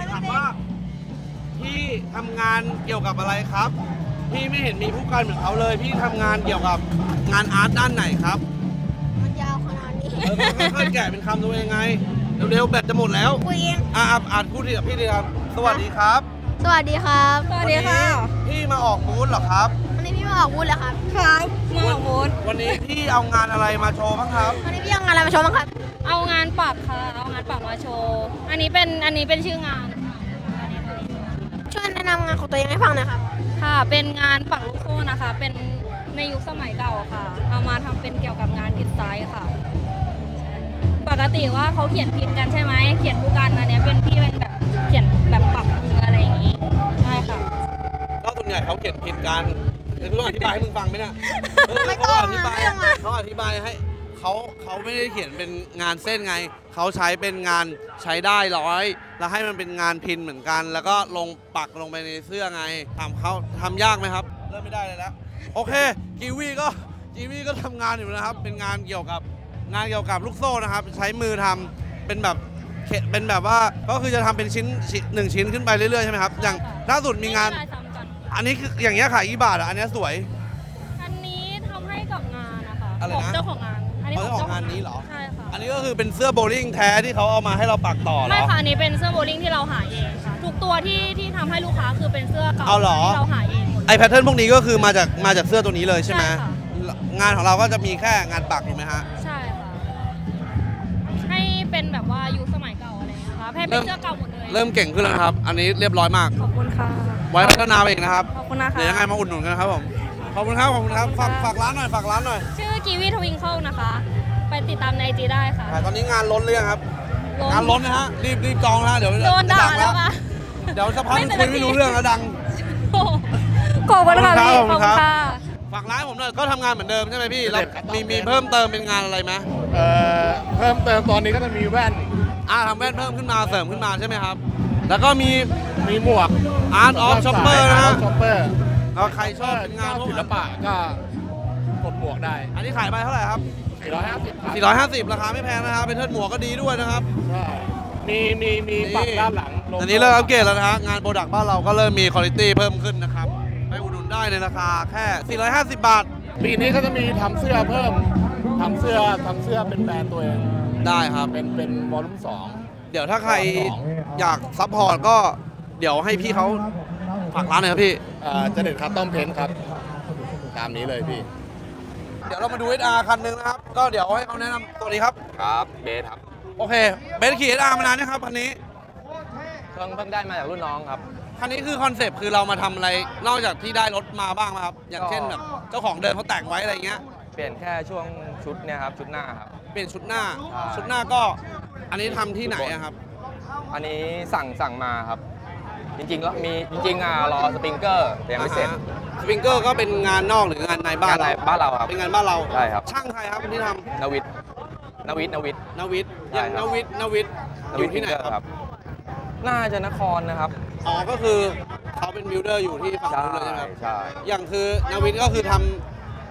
พี่ทำงานเกี่ยวกับอะไรครับพี่ไม่เห็นมีผู้การเหมือนเขาเลยพี่ทำงานเกี่ยวกับงานอาร์ตด้านไหนครับมันยาวขนาดนี้เออค่อยๆแกะเป็นคำตัวยังไงเร็วๆแบตจะหมดแล้วคุยเองอ่ะอ่านพูดดีกับพี่ดีครับสวัสดีครับสวัสดีครับสวัสดีค่ะพี่มาออกบูธเหรอครับวันนี้พี่มาออกบูธแล้วครับครับมาออกบูธวันนี้พี่เอางานอะไรมาโชว์บ้างครับวันนี้พี่เอางานอะไรมาโชว์บ้างครับเอางานปักค่ะ เอางานปักมาโชว์ อันนี้เป็น อันนี้เป็นชื่องานช่วยแนะนำงานของตัวเองให้ฟังหน่อยครับค่ะ เป็นงานปักลูกโซ่นะคะ เป็นในยุคสมัยเก่าค่ะ เอามาทำเป็นเกี่ยวกับงานดิสไซน์ค่ะ ปกติว่าเขาเขียนพิมพ์กันใช่ไหม เขียนผู้กันอันเนี้ยเป็นพี่เป็นแบบเขียนแบบปักมืออะไรอย่างงี้ ใช่ค่ะก็ส่วนใหญ่เขาเขียนผิดกันเดี๋ยวกูต้องอธิบายให้มึงฟังไหมเนี่ยไม่ต้องเขาอธิบายไม่ต้องอ่ะเขาอธิบายให้เขาเขาไม่ได้เขียนเป็นงานเส้นไง เขาใช้เป็นงานใช้ได้ร้อย แล้วให้มันเป็นงานพินเหมือนกัน แล้วก็ลงปักลงไปในเสื้อไงทำเขาทำยากไหมครับ เริ่มไม่ได้เลยแล้ว โอเค กีวีก็กีวีก็ทำงานอยู่นะครับ เป็นงานเกี่ยวกับงานเกี่ยวกับลูกโซ่นะครับ ใช้มือทำเป็นแบบเป็นแบบว่าก็คือจะทำเป็นชิ้นหนึ่งชิ้นขึ้นไปเรื่อยๆใช่ไหมครับ อย่างล่าสุดมีงาน อันนี้คืออย่างเงี้ยขายกี่บาทอ่ะ อันนี้สวยอันนี้ทำให้กับงานนะคะอะไรนะของเจ้าของงาน อันนี้เขาของจะออกเจ้าของงานนี้เหรอใช่ค่ะอันนี้ก็คือเป็นเสื้อโบว์ลิ่งแท้ที่เขาเอามาให้เราปักต่อเหรอไม่ค่ะ อันนี้เป็นเสื้อโบว์ลิ่งที่เราหาเองค่ะ ทุกตัวที่ที่ทำให้ลูกค้าคือเป็นเสื้อเก่าเอาเหรอที่เราหาเองหมดไอแพทเทิร์นพวกนี้ก็คือมาจากมาจากเสื้อตัวนี้เลยใช่ไหมใช่ค่ะงานของเราก็จะมีแค่งานปักถูกไหมฮะใช่ค่ะ ให้เป็นแบบว่ายุคสมัยเก่าอะไรอย่างเงี้ยค่ะให้เป็นเสื้อเก่าหมดเลยเริ่มเก่งขึ้นแล้วนะครับ อันนี้เรียบร้อยมากขอบคุณค่ะไว้พัฒนาไปอีกนะครับขอบคุณนะคะเดี๋ยวยังไงมาอุดหนุนกันครับผม ขอบคุณครับ ขอบคุณครับ ฝากฝากร้านหน่อย ฝากร้านหน่อยชื่อกีวีทวิงเคิลนะคะ ไปติดตามในไอจีได้ค่ะตอนนี้งานล้นเรื่องครับล้นงานล้นนะฮะ รีบรีบจองนะฮะเดี๋ยวโดนด่าจะแล้วค่ะเดี๋ยวสักพักคุยไม่รู้เรื่องแล้วดังขอบคุณค่ะพี่ขอบคุณครับค่ะฝากร้านผมหน่อยก็ทำงานเหมือนเดิมใช่ไหมพี่แล้วมีมีเพิ่มเติมเป็นงานอะไรไหมเอ่อเพิ่มเติมตอนนี้ก็จะมีแว่นอ่าทำแว่นเพิ่มขึ้นมาเสริมขึ้นมาใช่ไหมครับ แล้วก็มีมีหมวก Art of Shopper นะฮะช็อปเปอร์แล้วใครชอบเป็นงานพวกศิลปะก็กดหมวกได้อันนี้ขายไปเท่าไหร่ครับสี่ร้อยห้าสิบครับสี่ร้อยห้าสิบราคาไม่แพงนะครับ เป็นเทิร์นหมวกก็ดีด้วยนะครับใช่มีมีมีปักด้านหลังลงอันนี้เริ่มอัปเกรดแล้วนะฮะ งานโปรดักต์บ้านเราก็เริ่มมีคุณภาพเพิ่มขึ้นนะครับ ไปอุดหนุนได้ในราคาแค่สี่ร้อยห้าสิบบาทปีนี้ก็จะมีทำเสื้อเพิ่มทำเสื้อทำเสื้อเป็นแบรนด์ตัวเองได้ครับเป็นเป็นวอลลุ่มสองเดี๋ยวถ้าใครอยากซัพพอร์ตก็เดี๋ยวให้พี่เขาฝากร้านหน่อยครับพี่อ่าจะเด็ดคัสตอมเพนท์ครับ ตามนี้เลยพี่เดี๋ยวเรามาดู เอส อาร์ คันหนึ่งนะครับ ก็เดี๋ยวให้เขาแนะนำตัวนี้ครับครับเบสครับโอเค เบนซ์ขี่ เอส อาร์ มานานนะครับคันนี้เพิ่งเพิ่งได้มาจากรุ่นน้องครับคันนี้คือคอนเซปต์คือเรามาทำอะไรนอกจากที่ได้รถมาบ้างไหมครับ อย่างเช่นแบบเจ้าของเดิมเขาแต่งไว้อะไรเงี้ยเปลี่ยนแค่ช่วงชุดเนี่ยครับ ชุดหน้าครับเปลี่ยนชุดหน้าใช่ชุดหน้าก็อันนี้ทำที่ไหนอะครับอันนี้สั่งสั่งมาครับ จริงๆแล้วมีจริงๆอ่ะรอสปริงเกอร์แต่ยังไม่เสร็จสปริงเกอร์ก็เป็นงานนอกหรืองานในบ้านงานในเราบ้านเราครับเป็นงานบ้านเราใช่ครับช่างใครครับที่ทนวิทย์นวิทย์นวิทย์ำนวิทย์ใช่ยังครับนวิทย์นวิทย์นอวิทยู่ย์ที่ไหนฟิงเกอร์คครัรับ บ น่าจะนครนะครับอ๋อก็คือเขาเป็นบิลดเดอร์อยู่ที่ฝั่งใช่นู้นเลยใช่ไหมครับใช่อย่างคือนวิทย์ก็คือทำ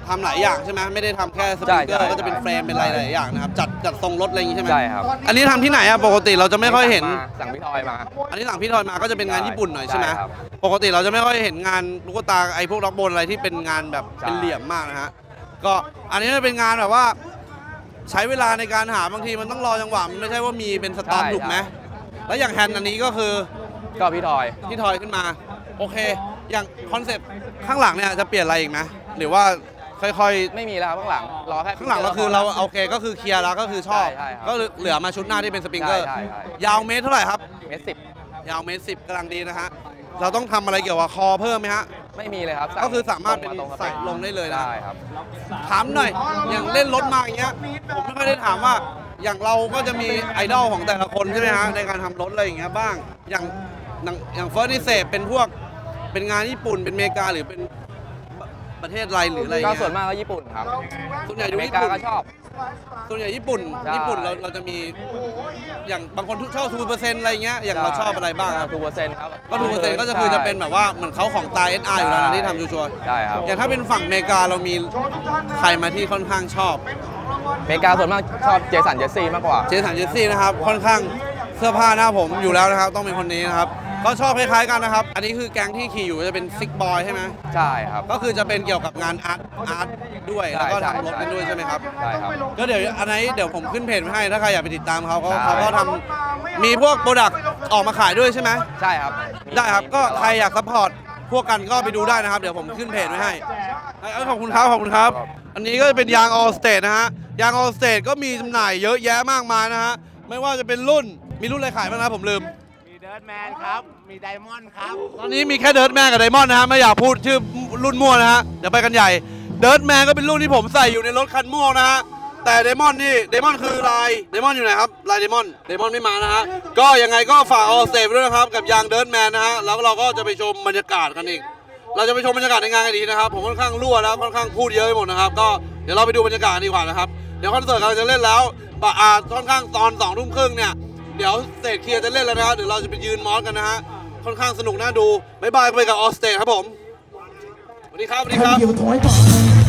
ทำหลายอย่างใช่ไหมไม่ได้ทำแค่สปริงเกอร์ก็จะเป็นเฟรมเป็นอะไรหลายอย่างนะครับจัดจัดทรงรถอะไรอย่างงี้ใช่ไหมใช่ครับอันนี้ทำที่ไหนอะปกติเราจะไม่ค่อยเห็นสั่งพี่ทอยมาอันนี้สั่งพี่ทอยมาก็จะเป็นงานญี่ปุ่นหน่อยใช่ไหมใช่ครับปกติเราจะไม่ค่อยเห็นงานลูกตาไอ้พวกล็อกบนอะไรที่เป็นงานแบบเป็นเหลี่ยมมากนะฮะก็อันนี้เป็นงานแบบว่าใช้เวลาในการหาบางทีมันต้องรอจังหวะมันไม่ใช่ว่ามีเป็นสต็อกถูกไหมแล้วอย่างแฮนด์อันนี้ก็คือก็พี่ทอยพี่ทอยขึ้นมาโอเคอย่างคอนเซปต์ข้างหลังเนี่ยจะเปลี่ยนอะไรอีกไหมหรือว่าค่อยๆไม่มีแล้วครับข้างหลังรอแค่ข้างหลังก็คือเราโอเคก็คือเคลียร์แล้วก็คือชอบใช่ครับก็เหลือมาชุดหน้าที่เป็นสปริงเกอร์ใช่ใช่ยาวเมตรเท่าไหร่ครับเมตรสิบยาวเมตรสิบกำลังดีนะฮะเราต้องทำอะไรเกี่ยวกับคอเพิ่มไหมฮะไม่มีเลยครับก็คือสามารถเป็นตรงมาใส่ลงได้เลยนะได้ครับถามหน่อยอย่างเล่นรถมาอย่างเงี้ยผมไม่ค่อยได้ถามว่าอย่างเราก็จะมีไอดอลของแต่ละคนใช่ไหมฮะในการทำรถอะไรอย่างเงี้ยบ้างอย่างอย่างอย่างเฟิร์สนิเซปเป็นพวกเป็นงานญี่ปุ่นเป็นอเมริกาหรือเป็นประเทศอะไรหรืออะไรก็เงี้ยส่วนมากก็ญี่ปุ่นครับส่วนใหญ่อดูเมริญี่กาปุ่นก็ชอบส่วนใหญ่ญี่ปุ่นใช่ญี่ปุ่นเราเราจะมีอย่างบางคนชอบทูเปอร์เซ็นต์อะไรเงี้ยอย่างเราชอบอะไรบ้างครับทูเปอร์เซ็นต์ครับก็ทูเปอร์เซ็นต์ก็จะคือจะเป็นแบบว่าเหมือนเขาของตาย เอส อาร์ อยู่แล้วนะที่ทำชัวร์ใช่ครับๆอย่างถ้าเป็นฝั่งอเมริกาเรามีใครมาที่ค่อนข้างชอบอเมริกาส่วนมากชอบเจสันเจสซี่มากกว่าเจสันเจสซี่นะครับค่อนข้างเสื้อผ้าหน้าผมอยู่แล้วนะครับต้องเป็นคนนี้นะครับก็ชอบคล้ายๆกันนะครับอันนี้คือแก๊งที่ขี่อยู่จะเป็นซิกบอยใช่ไหมใช่ครับก็คือจะเป็นเกี่ยวกับงานอาร์ตอาร์ตด้วยใช่แล้วก็ใช่ทำรถกันด้วยใช่ไหมครับใช่ครับก็เดี๋ยวอันไหนเดี๋ยวผมขึ้นเพจไว้ให้ถ้าใครอยากไปติดตามเขาเขาได้เขาก็ทำมีพวกโปรดักต์ออกมาขายด้วยใช่ไหมใช่ครับได้ครับก็ใครอยากซัพพอร์ตพวกกันก็ไปดูได้นะครับเดี๋ยวผมขึ้นเพจไว้ให้เอ้ยขอบคุณครับขอบคุณครับ อันนี้ก็เป็นยาง All State นะฮะยาง All State ก็มีจำหน่ายเยอะแยะมากมายนะฮะไม่ว่าจะเป็นรุ่นมีรุ่นอะไรขายบ้างนะผมลืมมีเดิร์ดแมนครับ มีไดมอนด์ครับตอนนี้มีแค่เดิร์ดแมนกับไดมอนด์นะฮะไม่อยากพูดชื่อรุ่นมั่วนะฮะเดี๋ยวไปกันใหญ่เดิร์ดแมนก็เป็นรุ่นที่ผมใส่อยู่ในรถคันม่วงนะฮะแต่ไดมอนด์นี่ไดมอนด์คือลายไดมอนด์อยู่ไหนครับลายไดมอนด์ไดมอนด์ไม่มานะฮะก็ยังไงก็ฝากออเซฟด้วยนะครับกับยางเดิร์ดแมนนะฮะแล้วเราก็จะไปชมบรรยากาศกันอีกเราจะไปชมบรรยากาศในงานกันดีนะครับผมค่อนข้างรั่วแล้วค่อนข้างพูดเยอะไปหมดนะครับก็เดี๋ยวเราไปดูบรรยากาศดีกว่านะครับเดี๋ยวคอนเสิร์ตเราจะเล่นแล้วปะอาค่อนข้างตอนสองทุ่มครึ่งเนี่ยเดี๋ยวเศษเคลียร์จะเล่นแล้วนะครับเดี๋ยวเราจะไปยืนมอสกันนะฮะค่อนข้างสนุกน่าดูบ๊ายบายไปกับออสเตทครับผมสวัสดีครับสวัสดีครับ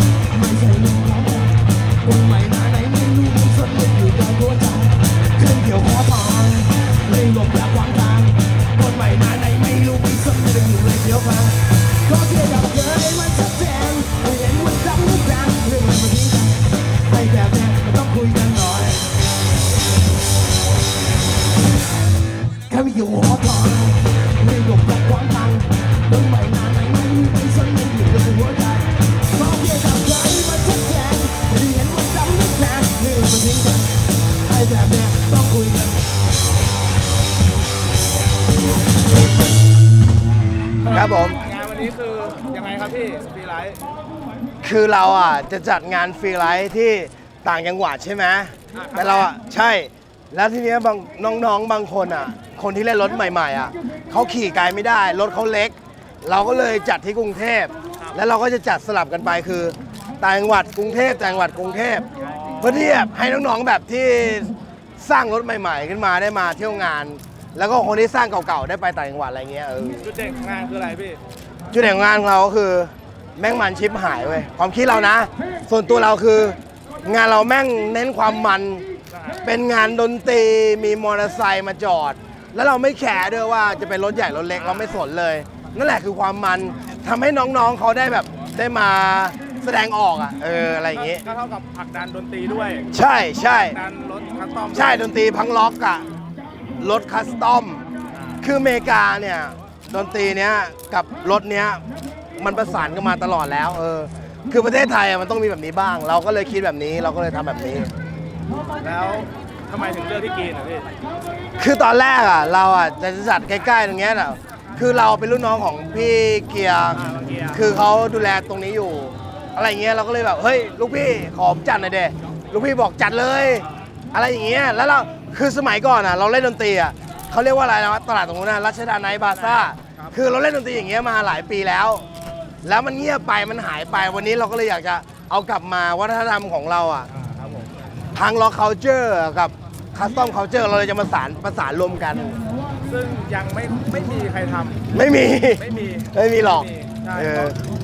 ครับผมงานวันนี้คือยังไงครับพี่ฟรีไลท์คือเราอ่ะจะจัดงานฟรีไลท์ที่ต่างจังหวัดใช่ไหมแต่เราอ่ะใช่แล้วทีเนี้ยบางน้องๆบางคนอ่ะคนที่เล่นรถใหม่ๆอ่ะเขาขี่ไกลไม่ได้รถเขาเล็ก เราก็เลยจัดที่กรุงเทพแล้วเราก็จะจัดสลับกันไปคือต่างจังหวัดกรุงเทพต่างจังหวัดกรุงเทพเพื่อที่แบบให้น้องๆแบบที่สร้างรถใหม่ๆขึ้นมาได้มาเที่ยวงาน แล้วก็คนที่สร้างเก่าๆได้ไปต่างจังหวัดอะไรเงี้ยเออจุดเด่นของงานคืออะไรพี่จุดเด่นของงานของเราก็คือแม่งมันชิปหายเว้ยความคิดเรานะ ส่วนตัวเราคืองานเราแม่งเน้นความมันเป็นงานดนตรีมีมอเตอร์ไซค์มาจอด แล้วเราไม่แคร์ด้วยว่าจะเป็นรถใหญ่รถเล็กเราไม่สนเลย นั่นแหละคือความมันทำให้น้องๆเขาได้แบบได้มาแสดงออกอ่ะเอออะไรอย่างงี้ก็เท่ากับผลักดันดนตรีด้วยใช่ใช่ผลักดันรถคัสตอมใช่ดนตรีพังล็อกอะรถคัสตอมคืออเมริกาเนี่ยดนตรีเนี้ยกับรถเนี้ยมันประสานกันมาตลอดแล้วเออคือประเทศไทยอะมันต้องมีแบบนี้บ้าง เราก็เลยคิดแบบนี้เราก็เลยทำแบบนี้แล้วทำไมถึงเลือกที่กรีนอ่ะพี่คือตอนแรกอ่ะเราอ่ะจะจัดใกล้ๆตรงเนี้ยนะคือเราเป็นรุ่นน้องของพี่เกียร์คือเขาดูแลตรงนี้อยู่ อะไรเงี้ยเราก็เลยแบบเฮ้ยลูกพี่ขอจัดหน่อยเดลูกพี่บอกจัดเลย อะไรอย่างเงี้ยแล้วเราคือสมัยก่อนอ่ะเราเล่นดนตรีอ่ะเขาเรียกว่าอะไรนะตลาดตรงนู้นนะรัชดาไนท์บาซ่าคือเราเล่นดนตรีอย่างเงี้ยมาหลายปีแล้ว แล้วมันเงียบไปมันหายไปวันนี้เราก็เลยอยากจะเอากลับมาวัฒนธรรมของเราอ่ะทางล็อกเคาน์เจอร์กับคัสตอมเคาน์เจอร์เราเลยจะมาสานประสานรวมกันซึ่งยังไม่ไม่มีใครทำไม่มีไม่มีไม่มีหรอกใช่เออ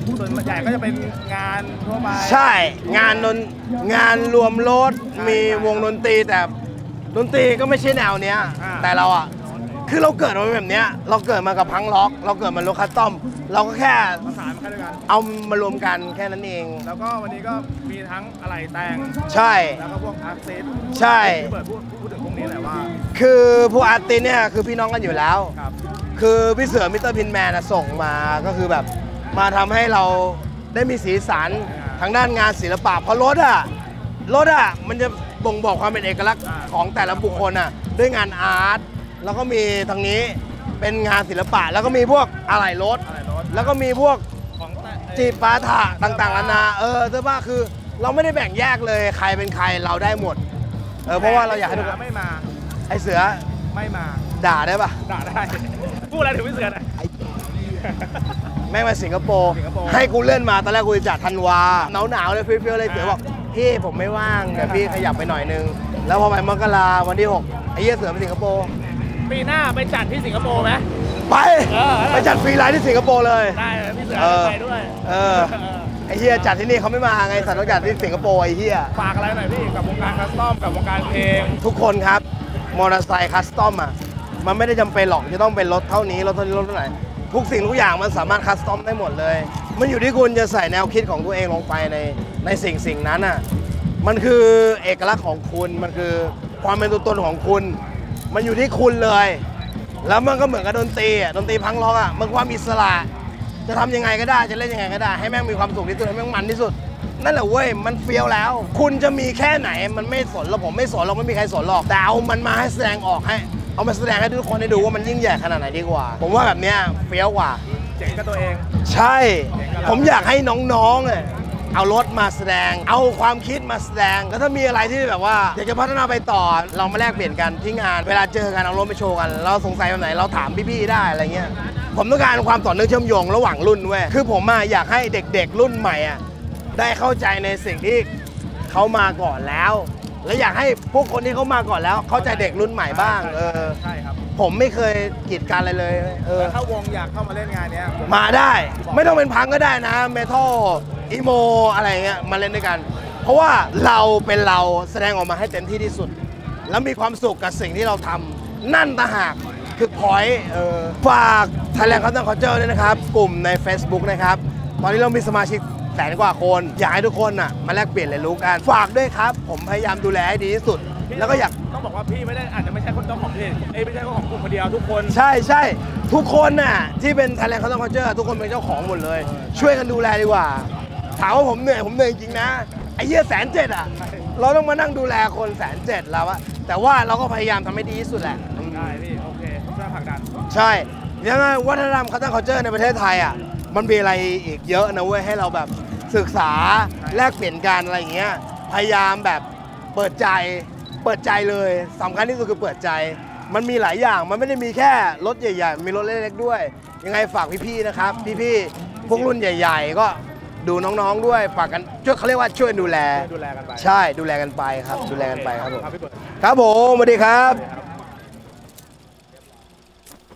ส่วนใหญ่ก็จะเป็นงานทั่วไปใช่งานดนงานรวมรถมีวงดนตรีแต่ดนตรีก็ไม่ใช่แนวเนี้ยแต่เราอ่ะคือเราเกิดมาแบบเนี้ยเราเกิดมากับพังล็อก เราเกิดมารถคัสตอมเราก็แค่ประสานมาด้วยกันเอามารวมกันแค่นั้นเองแล้วก็วันนี้ก็มีทั้งอะไรแต่งใช่แล้วก็พวกอาร์ติสต์ใช่ที่เปิดพูดพูดถึงพวกนี้หน่อยว่าคือผู้อาร์ติสต์เนี่ยคือพี่น้องกันอยู่แล้วครับคือพี่เสือมิสเตอร์พินแมนอะส่งมาก็คือแบบมาทำให้เราได้มีสีสันทางด้านงานศิลปะเพราะรถอะรถอะมันจะบ่งบอกความเป็นเอกลักษณ์ของแต่ละบุคคลอะด้วยงานอาร์ตแล้วก็มีทางนี้เป็นงานศิลปะแล้วก็มีพวกอะไหล่รถ แล้วก็มีพวกของแต่จีบปาถะต่างๆนานาเออเสื้อผ้าคือเราไม่ได้แบ่งแยกเลยใครเป็นใครเราได้หมดเออเพราะว่าเราอยากให้ทุกคนไม่มาไอเสือไม่มาด่าได้ปะด่าได้ พูดอะไรถึงพี่เสือหน่อยแม่งมาสิงคโปร์สิงคโปร์ให้กูเล่นมาตอนแรกกูจะจัดธันวาหนาวหนาวๆเลยเฟี้ยวๆเลยเสือบอกพี่ผมไม่ว่างเดี๋ยวพี่ขยับไปหน่อยนึง แล้วพอไปมกราวันที่หกไอ้เหี้ยเสือไปสิงคโปร์ปีหน้าไปจัดที่สิงคโปร์ไหมไปเออไปจัดฟรีไลฟ์ที่สิงคโปร์เลยได้พี่เสือเออไปด้วยเออไอ้เหี้ยจัดที่นี่เขาไม่มาไงสัตว์ต้องจัดที่สิงคโปร์ไอ้เหี้ยฝากอะไรหน่อยพี่กับวงการคัสตอมกับวงการเพลงทุกคนครับมอเตอร์ไซค์คัสตอมอ่ะมันไม่ได้จำเป็นหรอกจะต้องเป็นรถเท่านี้รถเท่านี้รถเท่าไหร่ทุกสิ่งทุกอย่างมันสามารถคัสตอมได้หมดเลย มันอยู่ที่คุณจะใส่แนวคิดของตัวเองลงไปในในสิ่งสิ่งนั้นอ่ะมันคือเอกลักษณ์ของคุณมันคือความเป็นตัวตนของคุณ มันอยู่ที่คุณเลย แล้วมันก็เหมือนกับดนตรีอ่ะดนตรีพังล็อกอ่ะมันความอิสระจะทำยังไงก็ได้จะเล่นยังไงก็ได้ให้แม่งมีความสุขที่สุดให้แม่งมันที่สุดนั่นแหละเว้ยมันเฟี้ยวแล้ว คุณจะมีแค่ไหนมันไม่สนแล้วผมไม่สนเราไม่มีใครสนหรอกแต่เอามันมาให้แสดงออกให้เอามาแสดงให้ทุกคนได้ดูว่ามันยิ่งใหญ่ขนาดไหนดีกว่า ผมว่าแบบเนี้ยเฟี้ยวกว่าเจ๋งกับตัวเองใช่ ผมอยากให้น้องๆอ่ะเอารถมาแสดง เอาความคิดมาแสดงแล้วถ้ามีอะไรที่แบบว่าอยากจะพัฒนาไปต่อเรามาแลกเปลี่ยนกันที่งานเวลาเจอกันเอารถไปโชว์กันเราสงสัยแบบไหนเราถามพี่ๆได้อะไรเงี้ยผมต้องการความต่อเนื่องเชื่อมโยงระหว่างรุ่นเว้ยคือผมอะอยากให้เด็กๆรุ่นใหม่อ่ะได้เข้าใจในสิ่งที่เขามาก่อนแล้ว และอยากให้พวกคนที่เขามาก่อนแล้ว เข้าใจเด็กรุ่นใหม่บ้างเออใช่ครับผมไม่เคยกีดกันอะไรเลยเออแล้วถ้าวงอยากเข้ามาเล่นงานเนี้ยผมาได้ไม่ต้องเป็นพังก็ได้นะเมทัลอีโมอะไรเงี้ยมาเล่นด้วยกัน เพราะว่าเราเป็นเราแสดงออกมาให้เต็มที่ที่สุด แล้วมีความสุขกับสิ่งที่เราทำนั่นต่างหากคือพอยต์เออฝาก Thailand Custom Culture ด้วยนะครับ กลุ่มใน Facebook นะครับ ตอนนี้เรามีสมาชิกแสนกว่าคน อยากให้ทุกคนน่ะมาแลกเปลี่ยนเรียนรู้กัน ฝากด้วยครับ ผมพยายามดูแลให้ดีที่สุด แล้วก็อยากต้องบอกว่าพี่ไม่ได้อาจจะไม่ใช่คนเจ้าของเพลงเอ้ยไม่ใช่เจ้าของกลุ่มคนเดียวทุกคนใช่ใช่ทุกคนน่ะที่เป็น Thailand Custom Culture ทุกคนเป็นเจ้าของหมดเลย ช่วยกันดูแลดีกว่า ถามว่าผมเหนื่อยผมเหนื่อยจริงนะไอ้เหี้ยแสนเจ็ดอ่ะเราต้องมานั่งดูแลคนแสนเจ็ดแล้วอะแต่ว่าเราก็พยายามทำให้ดีที่สุดแหละได้พี่โอเคช่วยผลักดันใช่ยังไงวัฒนธรรมคัสตอมคัลเจอร์ในประเทศไทยอ่ะมันมีอะไรอีกเยอะนะเว้ยให้เราแบบศึกษาแลกเปลี่ยนกันอะไรอย่างเงี้ยพยายามแบบเปิดใจเปิดใจเลยสำคัญที่สุดคือเปิดใจ มันมีหลายอย่างมันไม่ได้มีแค่รถใหญ่ๆมีรถเล็กๆด้วย ยังไงฝากพี่ๆนะครับพี่ๆพวกรุ่นใหญ่ ๆ ก็ดูน้องๆด้วยฝากกันช่วยเขาเรียกว่าช่วยดูแลดูแลกันไปใช่ดูแลกันไปครับดูแลกันไปครับผมครับผมสวัสดีครับ